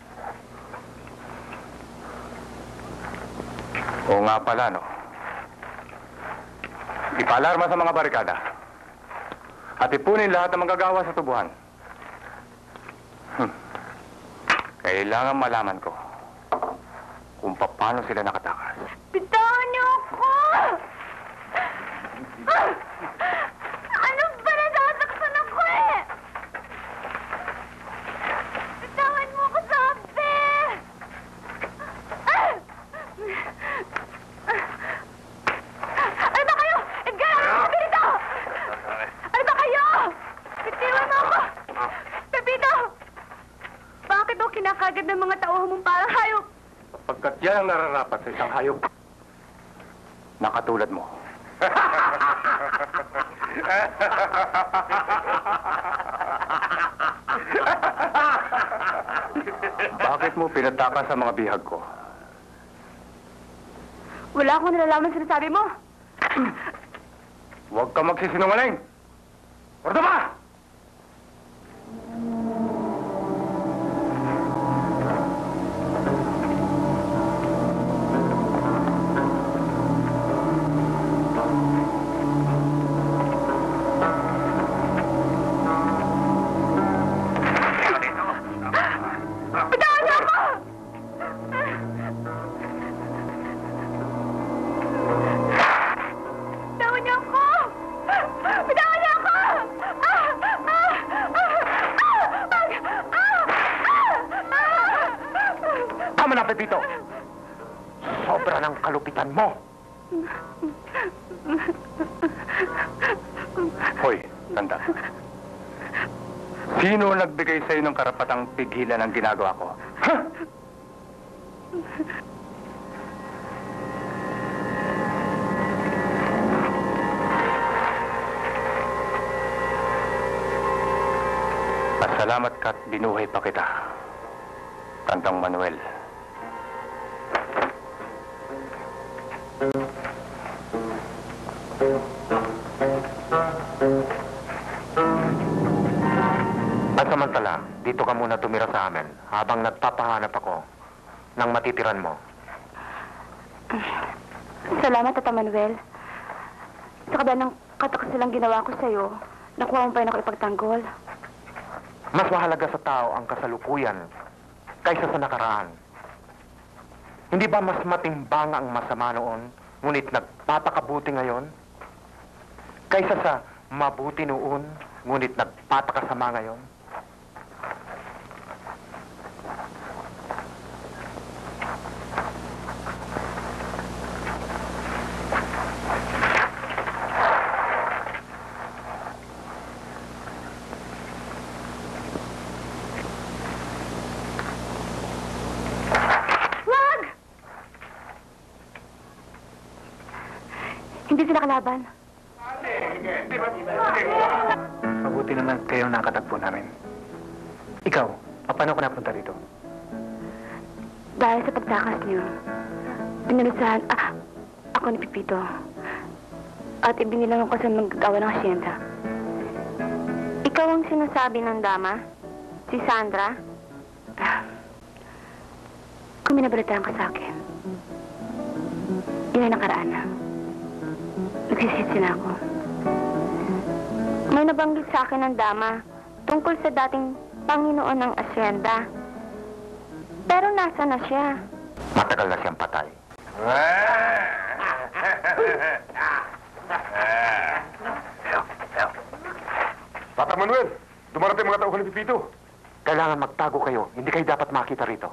Oo nga pala, no? Ipaalarma sa mga barikada. At ipunin lahat ng manggagawa sa tubuhan. Kailangan malaman ko kung paano sila nakatakas. Bitawan niyo ako! Ano ba nasasaktan ako eh? Bitawan mo ako, sabi! Ano ba kayo? Edgar! Pepito! Ano ba kayo? Bitiwan mo ako! Pepito! Bakit daw kinakagad ng mga tao mong parang hayop? Pagkat yan ang nararapat sa isang hayop. Nakatulad mo. Bakit mo pinatakas sa mga bihag ko? Wala akong nalalaman sinasabi mo. Huwag ka magsisinungaling! Ordo ba? Bitawan niyo ako! Bitawan niyo ako! Bitawan niyo ako! Tama na, Pepito! Sobra ng kalupitan mo! Hoy, tanda. Sino nagbigay sa'yo ng karapatang pigilan ang ginagawa ko? Ha? Pasalamat ka't binuhay pa kita, Tandang Manuel. Pansamantala, dito ka muna tumira sa amin habang nagpapahanap ako ng matitiran mo. Salamat, Tata Manuel. Sa kabila ng katakasalang ginawa ko sa'yo, nakuha mo pa rin ako ipagtanggol. Mas mahalaga sa tao ang kasalukuyan kaysa sa nakaraan. Hindi ba mas matimbang ang masama noon, ngunit nagpapakabuti ngayon? Kaysa sa mabuti noon, ngunit nagpapakasama ngayon? Hindi sila kalaban. Mabuti naman kayo nakatagpo namin. Ikaw, paano ka napunta rito? Dahil sa pagtakas niyo, pinalusahan ako ni Pipito. At ibinilang ako sa mag-gawa ng asyenda. Ikaw ang sinasabi ng dama? Si Sandra? Kung minabalitaan ka sa akin, yun ay nakaraan na. Nagsisisi na ako. May nabanggit sa akin ng dama tungkol sa dating Panginoon ng asyenda. Pero nasa na siya? Matagal na siyang patay. Tata Manuel, dumarating mga tauhan ni Pipito. Kailangan magtago kayo. Hindi kayo dapat makita rito.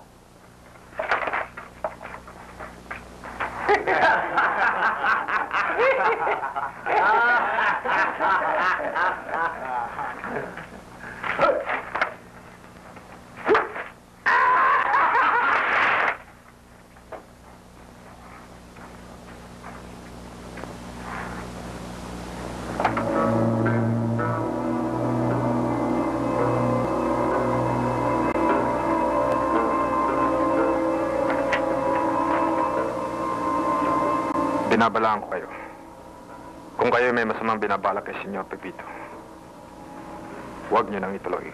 Binabalaan ko kayo. Kung kayo may masamang binabalak kay Senyor Pepito, huwag niyo nang ituloy.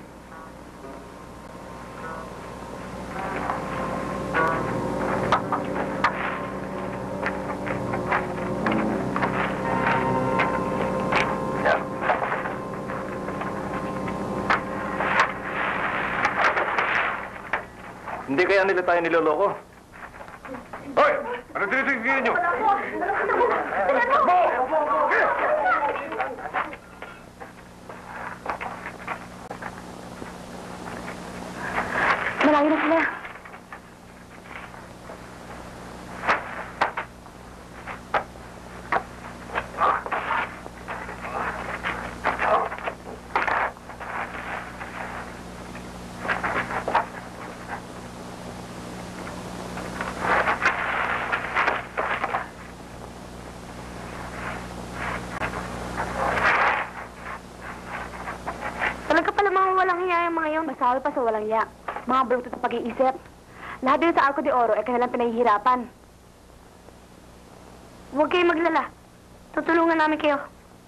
Hindi kaya nila tayo niloloko? Hoy! Ano tinitingin niyo? Malayo na sila. Talaga pala mga walang hiya yung mga yun. Masabi pa sa walang ya. Mga bruto sa pag-iisip. Lahat din sa Arco de Oro ay kanilang pinahihirapan. Huwag kayong maglala. Tutulungan namin kayo.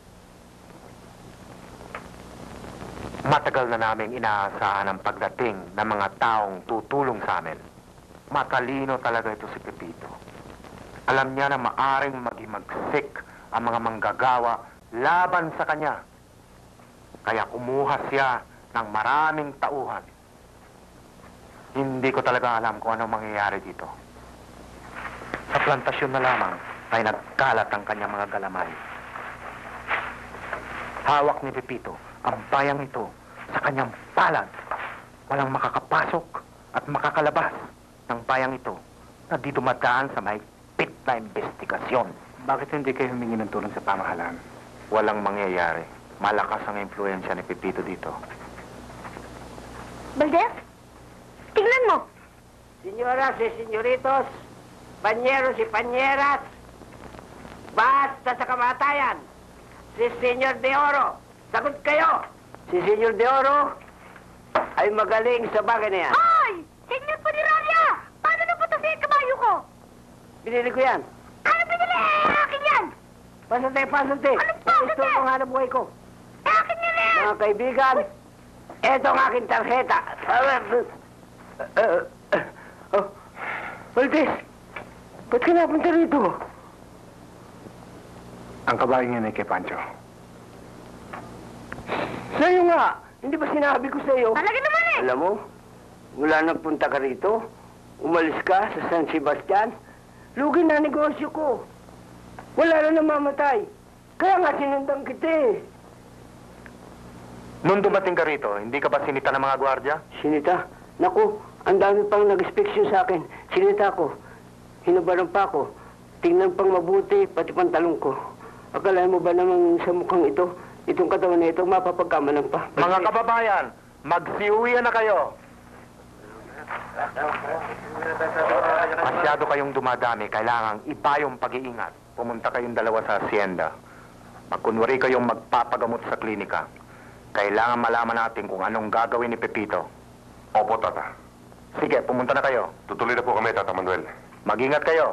Matagal na naming inaasahan ang pagdating ng mga taong tutulong sa amin. Matalino talaga ito si Pepito. Alam niya na maaring maghimagsik ang mga manggagawa laban sa kanya. Kaya kumuha siya ng maraming tauhan. Hindi ko talaga alam kung ano mangyayari dito. Sa plantasyon na lamang ay nagkalat ang kanyang mga galamay. Hawak ni Pepito ang bayang ito sa kanyang palad. Walang makakapasok at makakalabas ng bayang ito na di dumadaan sa mahigpit na investigasyon. Bakit hindi kayo humingi ng tulong sa pamahalaan? Walang mangyayari. Malakas ang impluensya ni Pepito dito. Valdez? Tingnan mo! Senyoras y senyoritos, panyeros y panyeras, basta sa kamatayan. Si Senyor de Oro, sagot kayo! Si Senyor de Oro ay magaling sa bagay na yan. Ay! Senyor Paniralia! Paano naputasin yung kabayo ko? Binili ko yan. Ano binili? Akin yan! Pasante, pasante. Anong pasante? Ito ang hanap buhay ko. Akin yan yan! Mga kaibigan, eto ang aking tarjeta. Valdez, ba't ka napunta rito? Ang kabayo niya ay kay Pancho. Sa'yo nga! Hindi ba sinabi ko sa'yo? Talaga naman eh! Alam mo, mula nagpunta ka rito, umalis ka sa San Sebastian, lugi na negosyo ko. Wala na namamatay. Kaya nga sinundan kita eh. Nung dumating ka rito, hindi ka ba sinita ng mga gwardya? Sinita? Naku, ang dami pang nag-inspection sa akin. Sinita ko. Hinubaran pa ako. Tingnan pang mabuti, pati pantalong ko. Akala mo ba namang sa mukhang ito, itong katawan na ito, mapapagkamalang pa? Mga kababayan, magsiuwi na kayo. Masyado kayong dumadami, kailangang iba yung pag-iingat. Pumunta kayong dalawa sa hacienda. Magkunwari kayong magpapagamot sa klinika. Kailangan malaman natin kung anong gagawin ni Pepito. Opo, Tata. Sige, pumunta na kayo. Tutuloy na po kami, Tata Manuel. Mag-ingat kayo.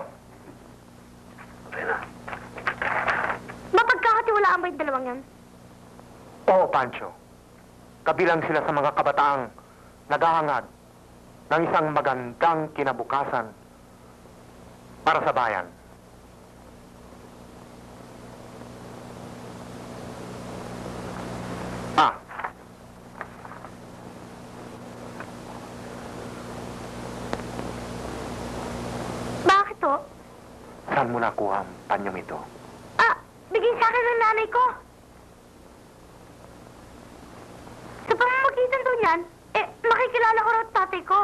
Mapagkakatiwalaan ba yung dalawang yan? Oo, Pancho. Kabilang sila sa mga kabataang naghahangad ng isang magandang kinabukasan para sa bayan. Ah. Bakit to? Saan mo nakuha ang panyong ito? Ah, bigay sa akin ng nanay ko. Sa pamamagitan daw niyan, makikilala ko raw tatay ko.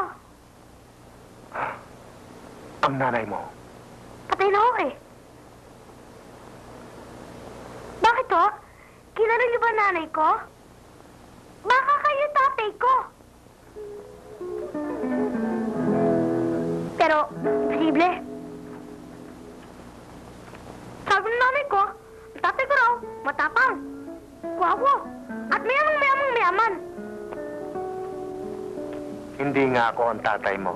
Ang nanay mo. Patay na ho eh. Bakit to? Kilala niyo ba nanay ko? Baka kayo tatay ko. Pero, imposible. Sabi ng nanay ko, ang tatay ko raw, matapang, gwapo, at mayamang-mayaman. Hindi nga ako ang tatay mo.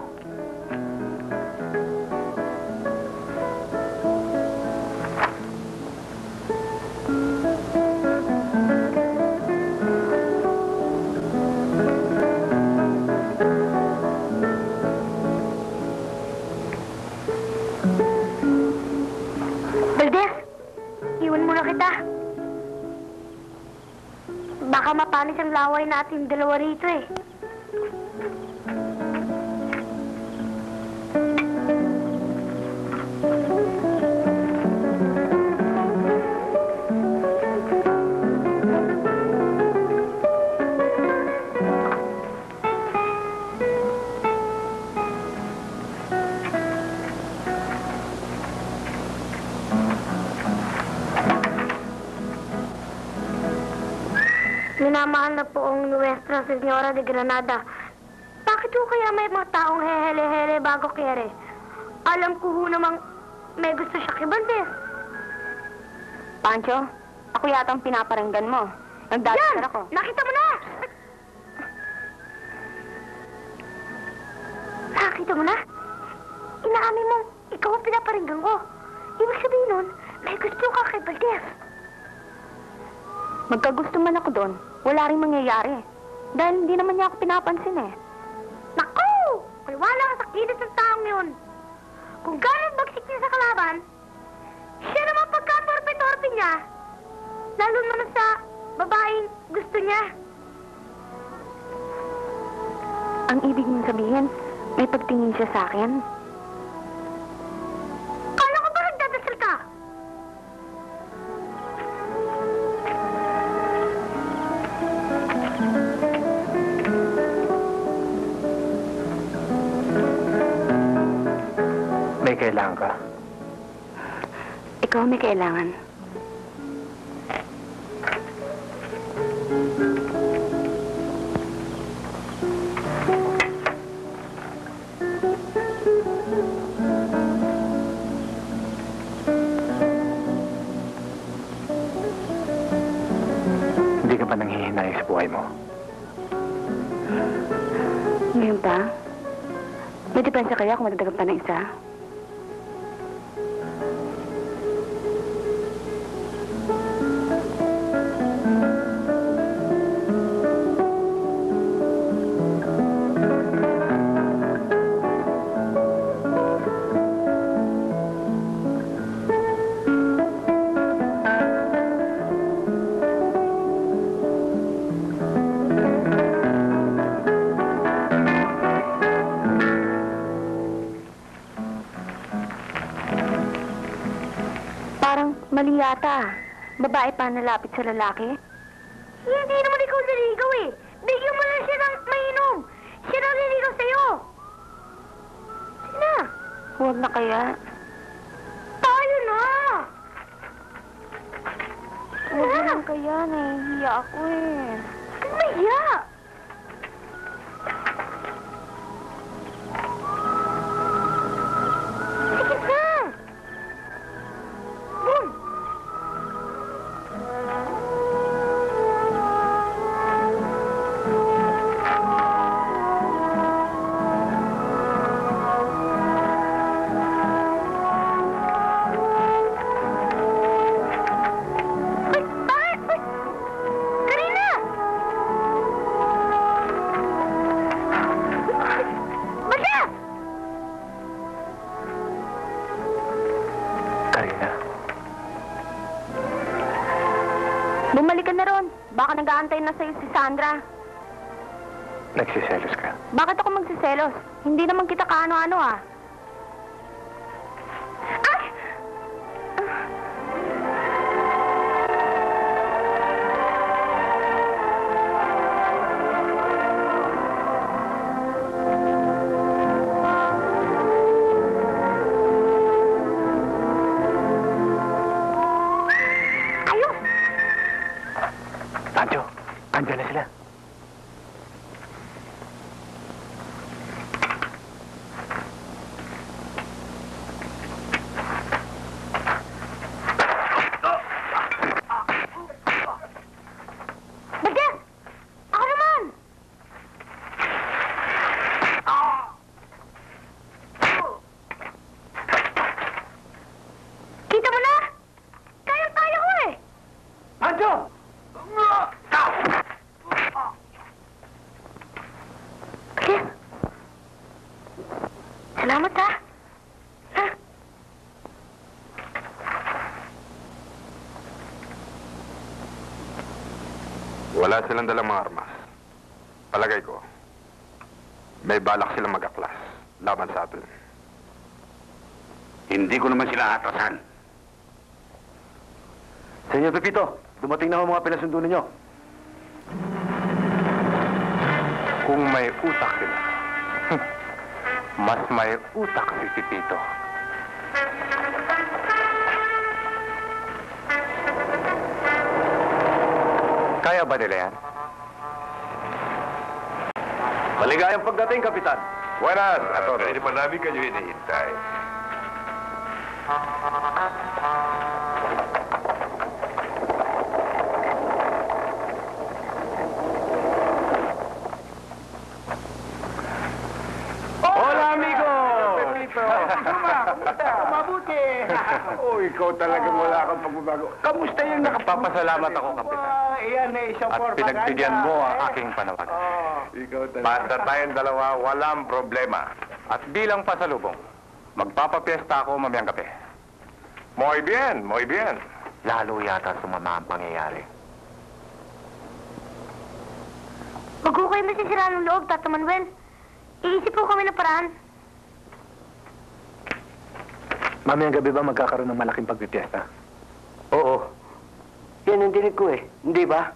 Valdez, iwan muna kita. Baka mapanis ang laway natin dalawa rito eh. Minamahal na po ang Nuestra Señora de Granada. Bakit ho kaya may mga taong hehele-hele bago kere? Alam ko ho namang may gusto siya kay Valdez. Pancho, ako yata ang pinaparanggan mo. Nagdadasal ako. Nakita mo na! Nakita mo na? Inaamin mo, ikaw ang pinaparinggan ko. Ibig sabihin nun, may gusto ka kay Valdez. Magkagusto man ako doon, wala rin mangyayari. Dahil hindi naman niya ako pinapansin eh. Naku! Wala ka sa kilos ng taong yun. Kung gano'n bagsik niya sa kalaban, siya naman pagka-torpe-torpe niya. Lalo naman sa babaeng gusto niya. Ang ibig mong sabihin, may pagtingin siya sa akin. Kala ko ba nagdadasal ka? May kailangan ka? Ikaw may kailangan. Hindi ka ba nanghihinayang sa buhay mo? Ngayon pa? May depensa kaya kung madadagan pa ng isa? Mali yata. Babae pa nalapit sa lalaki. Hindi naman ikaw naligaw eh. Bigyan mo lang siya ng mainom. Siya na naligaw sa'yo. Sina? Huwag na kaya. Tayo na! Huwag na kaya. Nahihiya ako eh. Maya! Sige na! Boom! Bumalik ka na ron. Baka nag-aantay na sa'yo si Sandra. Nagsiselos ka. Bakit ako magsiselos? Hindi naman kita kaano-ano ah. Ay! Ayos! Pancho, andyan na sila. Bagyan! Ako naman! Kita mo na? Kaya-kaya ko eh! Pancho! Bagyan! Salamat ha! Ha? Wala silang dalang mga armas. Palagay ko, may balak silang mag-aklas laban sa atin. Hindi ko naman sila atrasan. Senyor Pepito, dumating na ho mga pinasundo ninyo. Kung may utak sila, mas may utak si Pepito. Kaya ba nila yan? Maligayang pagdating, Kapitan. Buenas, Ato. Hindi pa namin kayo hinihintay. Hola, amigo! Pepito! Mabuti! Oh, ikaw talagang wala kang pagbabago. Kamusta yung Papasalamat ako, Kapitan. Iyan na isang At pinagbigyan mo ang aking panawagan. Ikaw talaga. Basta tayong dalawa, walang problema. At bilang pasalubong, magpapapiesta ako mamayang gabi. Muy bien, muy bien. Lalo yata sumama ang pangyayari. Huwag ko kayo masisira ng loob, Tata Manuel. Iisip po kami ng paraan. Mamayang gabi ba magkakaroon ng malaking pagpipiesta? Oo. Yan ang dinig ko eh. Hindi ba?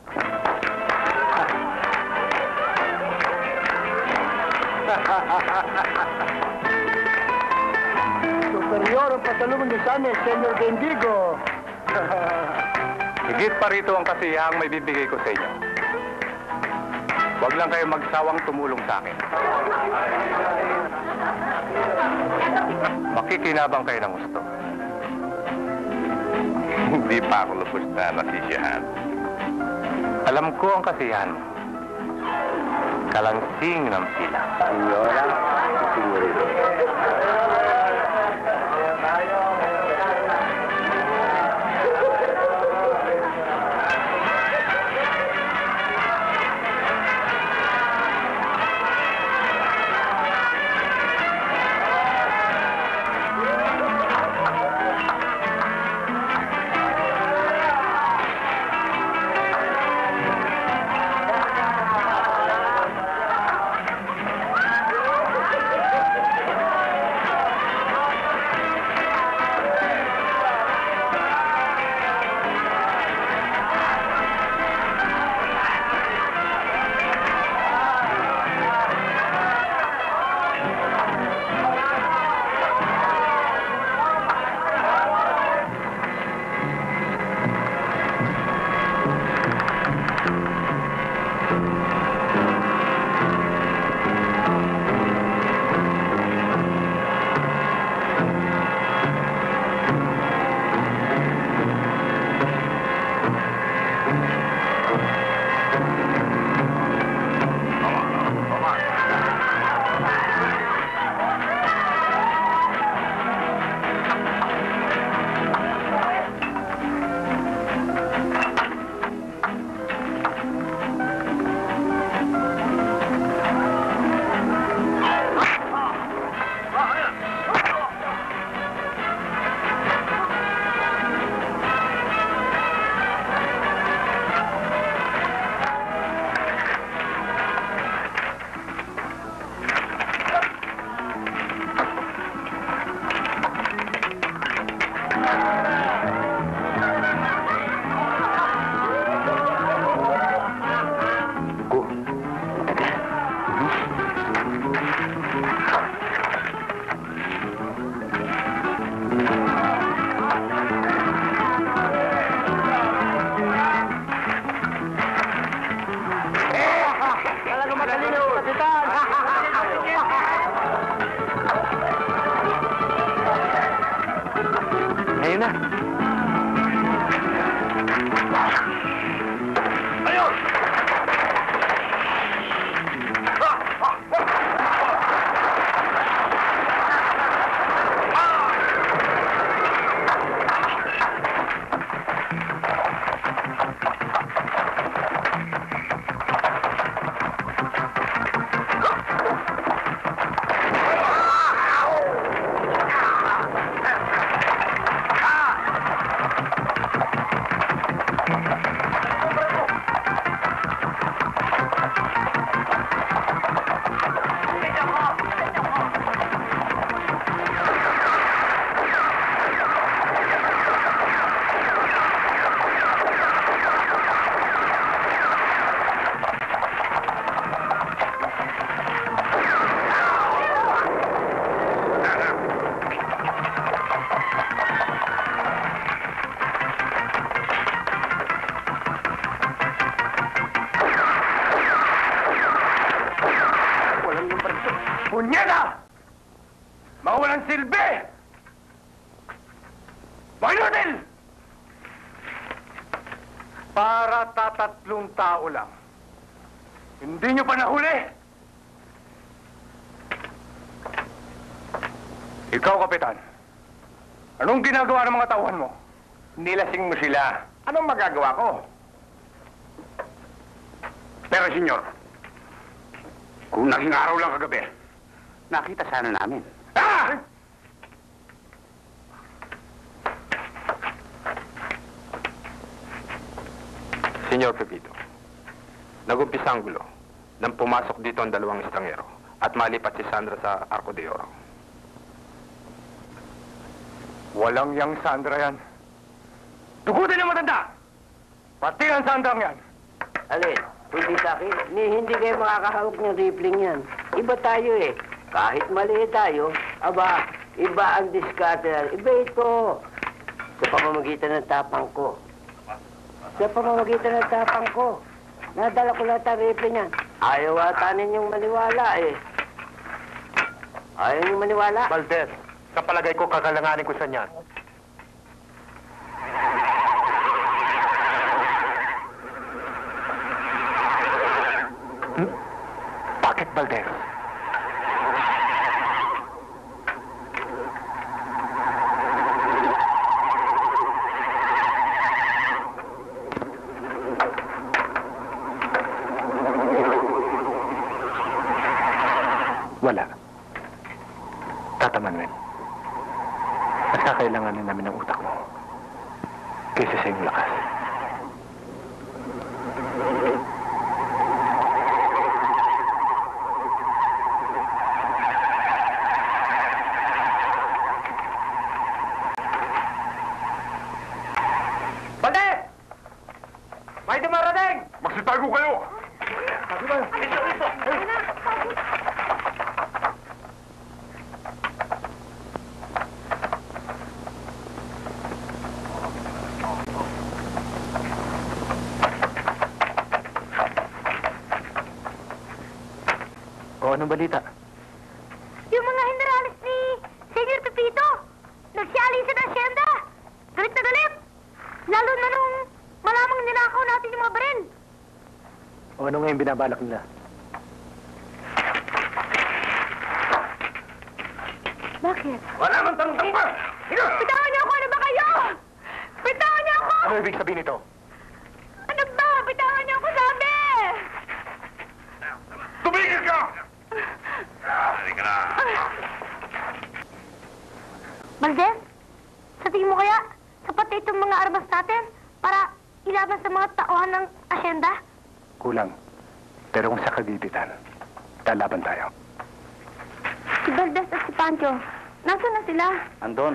Superior ang pasalubong niyo sa amin, Senyor Bendigo. Higit pa rito ang kasiyahang may bibigay ko sa inyo. Huwag lang kayo magsawang tumulong sa akin. Makikinabang kayo ng gusto. Hindi pa ako lubos na nasisiyahan. Alam ko ang kasiyahan mo. Kalansing ng sila. Senyora, senyorito. punyeta! Mga walang silbi! Mga inutil! Para tatatlong tao lang. Hindi nyo pa nahuli! Ikaw, Kapitan. Anong ginagawa ng mga tauhan mo? Nilasing mo sila. Anong magagawa ko? Pero, senyor, kung naging araw lang kagabi, nakita sana namin. Ah! Senyor Pepito, nag-umpisa ang gulo nang pumasok dito ang dalawang estangyero at malipat si Sandra sa Arco de Oro. Walang yang Sandra yan. Tugutin ang matanda! Pati ang Sandra yan. Alin, hindi sa akin. Hindi kayo makakahawak ng rifling yan. Iba tayo eh. Kahit maliit tayo, aba, iba ang diskarte. Iba ito. Sa pamamagitan ng tapang ko. Sa pamamagitan ng tapang ko. Nadala ko lahat ang rifling yan. Ayaw ata ninyong maniwala eh. Ayaw ninyong maniwala. Valdez, sa palagay ko kakalanganin ko sa niyan. Bakit, Valdez? Wala. Tata Manuel, at kakailanganin namin ng utak mo kaysa sa iyong lakas. Balde! May dumarating! Magsitago kayo! O, anong balita? Yung mga generalis ni Senyor Pepito, nagsialin sa asyenda. Galit na galit. Lalo na nung malamang ninakaw natin yung mga baril. O, ano nga yung binabalak nila? Bakit? Wala man tanong pa! Bitawan niyo ako! Ano ba kayo? Bitawan niyo ako! Ano ibig sabihin nito? Ano ba? Bitawan niyo ako, sabi! Tumigil ka! Valdez, sa tingin mo kaya, sapat na itong mga armas natin para ilaban sa mga tauhan ng asyenda? Kulang. Pero kung sa kagipitan, lalaban tayo. Si Valdez at si Pancho, nasaan na sila? Andon.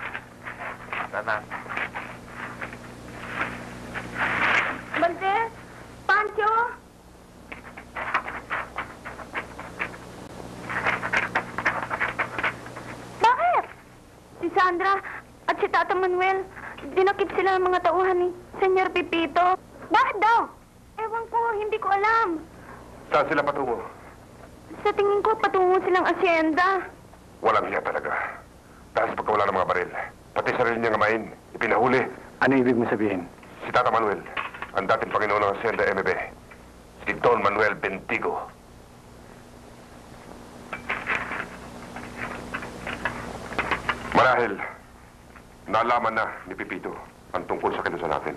Valdez? Pancho? Bakit? Si Sandra at si Tata Manuel, dinakip sila ng mga tauhan ni Senyor Pepito. Bakit daw? Ewan ko, hindi ko alam. Saan sila patungo? Sa tingin ko, patungo silang asyenda. Walang hiya talaga. Dahil sa pagkawala ng mga baril, pati sarili niyang amahin, ipinahuli. Ano ibig mo sabihin? Si Tata Manuel, ang dating Panginoon ng Hacienda MB. Si Don Manuel Bentigo. Marahil, nalaman na ni Pepito ang tungkol sa kilusan natin.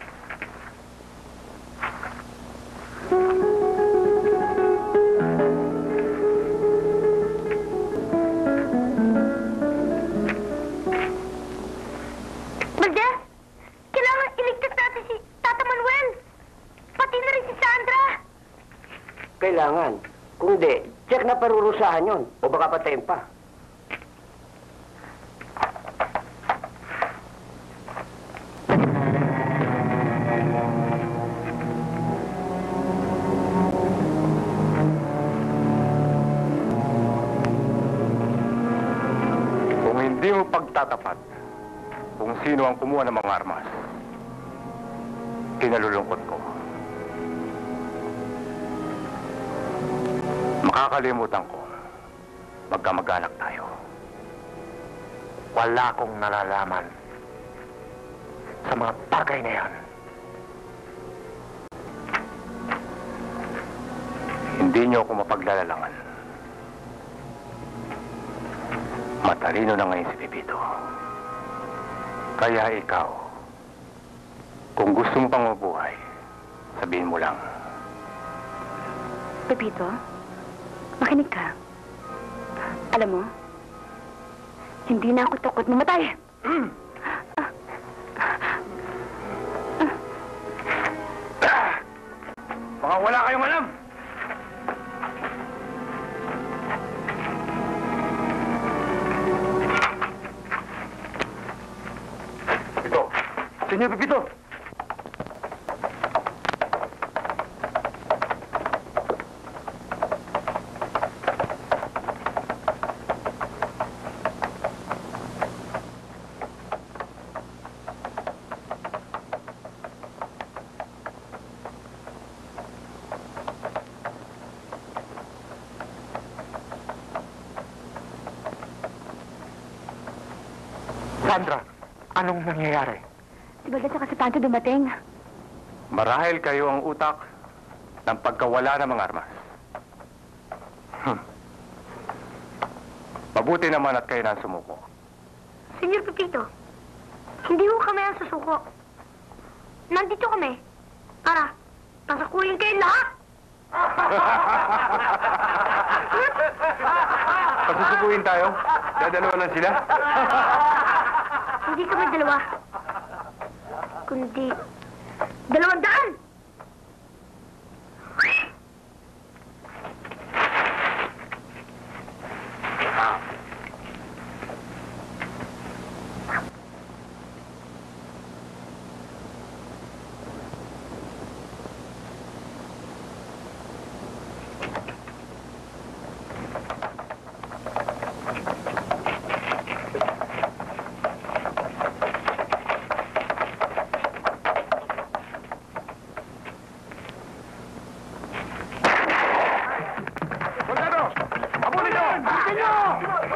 Valdez, kailangan iligtas natin si Tata Manuel. Pati na rin si Sandra. Kailangan. Kung di, check na parurusahan yon. O baka patayin pa. Kung hindi mo pagtatapat kung sino ang kumuha ng mga armas, kinalulungkot ko. Makakalimutan ko magkamag-anak tayo. Wala akong nalalaman sa mga bagay na yan. Hindi niyo ako mapaglalalangan. Matalino na ngayon si Pepito. Kaya ikaw, kung gusto mo pang mabuhay, sabihin mo lang. Pepito, makinig ka. Alam mo, hindi na ako takot mamatay. Baka wala kayong alam! Ito, Senyor Pepito! Sandra, anong nangyayari? Si Baldas at si Pancho dumating. Marahil kayo ang utak ng pagkawala ng mga armas. Mabuti naman at kayo na sumuko. Senyor Pepito, hindi ho kami ang susuko. Nandito kami para pasakuyin kayo lahat. Pasusukuin tayo? Dadalawa lang sila? Hindi kami dalawa, kundi 200! Soldado! Abulin nyo! Abulin nyo!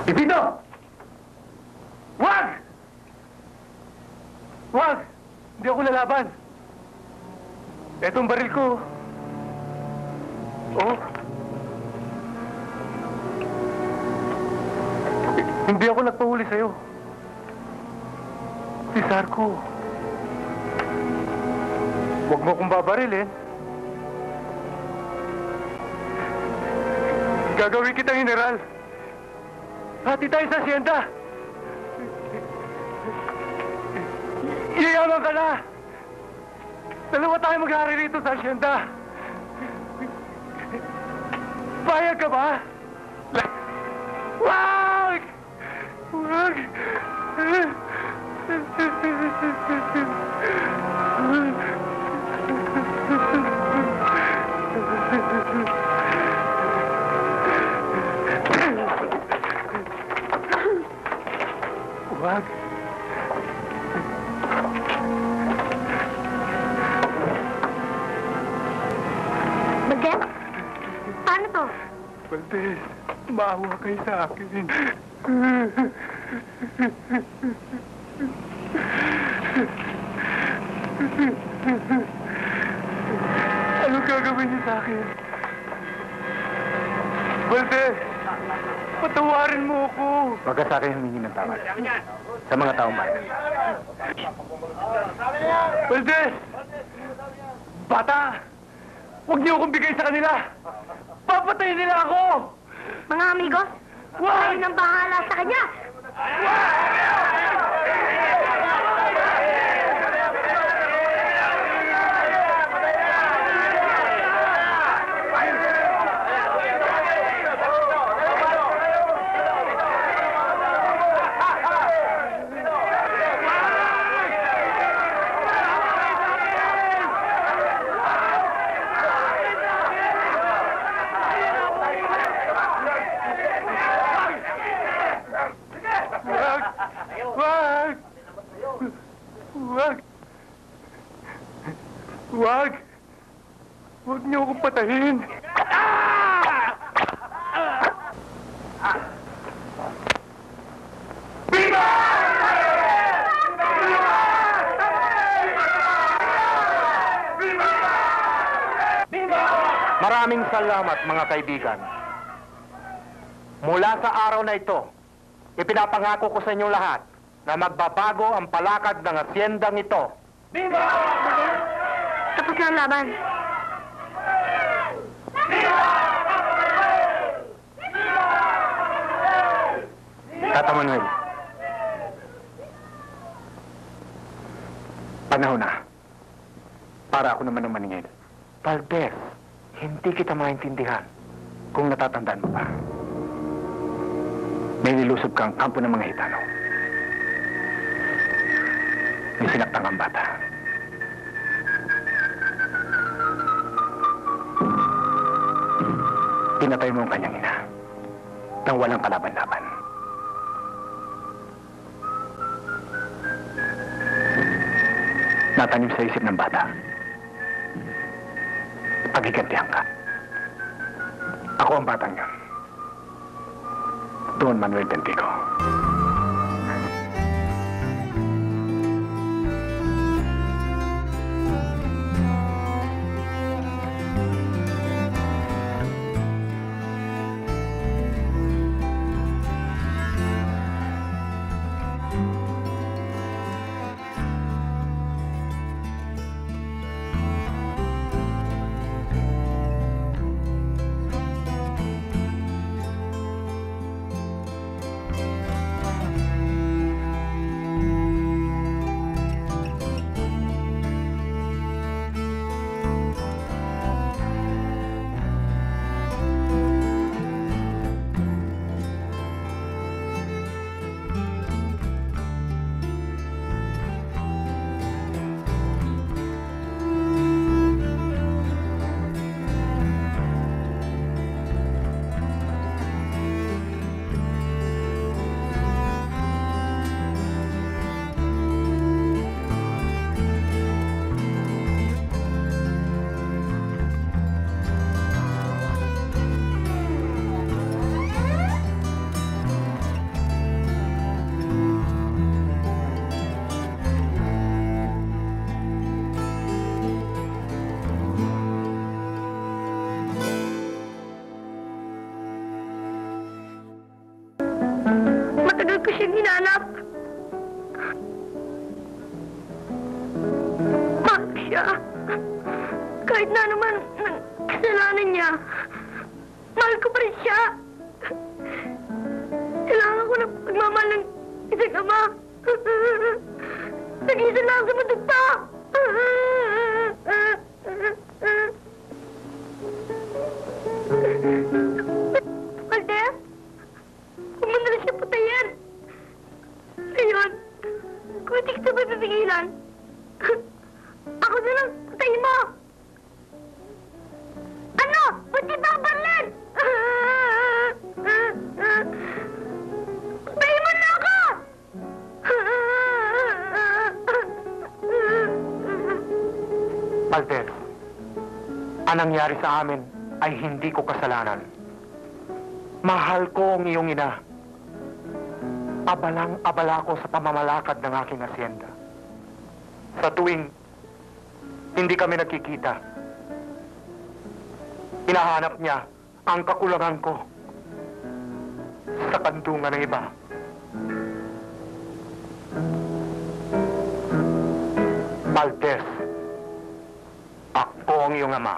Pipito! Wag! Wag! Hindi ako lalaban. Etong baril ko. Oh. Hindi ako nagpahuli sa'yo. Si Sarko. Huwag mo akong babarilin. Gagawin kitang general. Hati tayo sa asyenda. Iyayaman ka na. Dalawa tayo mag-hari rito sa asyenda. Payag ka ba? Wag! Wag! Wag! Bagay? Paano to? Valdez, maawa kayo sa akin. Anong gagawin niyo sa akin? Valdez, patawarin mo ako. Huwag ka sa akin humingi ng tawad. Sa mga taong bayan. Valdez! Bata! Huwag niyo akong bigay sa kanila! Papatayin nila ako! Mga amigos, kayo nang bahala sa kanya! Wag! Huwag niyo akong patayin! Maraming salamat, mga kaibigan. Mula sa araw na ito, ipinapangako ko sa inyong lahat na magbabago ang palakad ng asyendang ito. Tapos na ang laban. Tata Manuel, panahon na. Para ako naman ang maningil. Valdez, hindi kita maintindihan kung natatandaan mo pa. May nilusob kang kampo ng mga Hitano. May sinaktan kang bata. Pinatay mo ang kanyang ina nang walang kalaban-laban. Natanim sa isip ng bata. Pagigantihan ka. Ako ang batang yun. Don Manuel Bendigo. ko siyang hinanap. Mahal ko siya. Kahit na naman kasalanan niya, mahal ko pa rin siya. Kailangan ko ng pagmamahal ng isang ama. Nag-isa lang sa mundo to. Walter, huwag mo na rin siya patayin. Ngayon, kung hindi kita mapipigilan, ako na lang patayin mo. Ano? Ba't di ba ang Berlin? Patayin mo na ako! Walter, ang nangyari sa amin ay hindi ko kasalanan. Mahal ko ang iyong ina. Abalang-abala ko sa pamamalakad ng aking asyenda. Sa tuwing hindi kami nagkikita, hinahanap niya ang kakulangan ko sa kantungan ng iba. Maltes, ako ang iyong ama.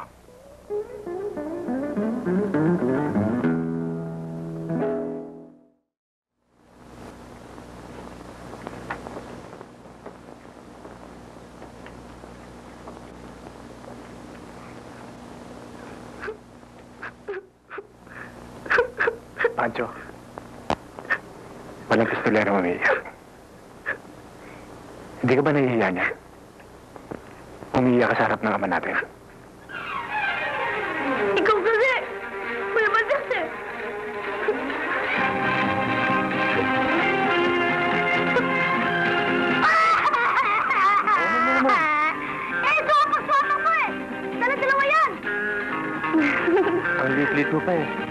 Pancho, walang pistolero umiiyak. Hindi ka ba nahihiya niya? Umiiyak ka sa harap ng ama natin. Ikaw kasi! Kuya Baldas eh! Eh, ito ang pagsama ko eh! Dala-dalawa yan! Ang lit-lit mo pa eh.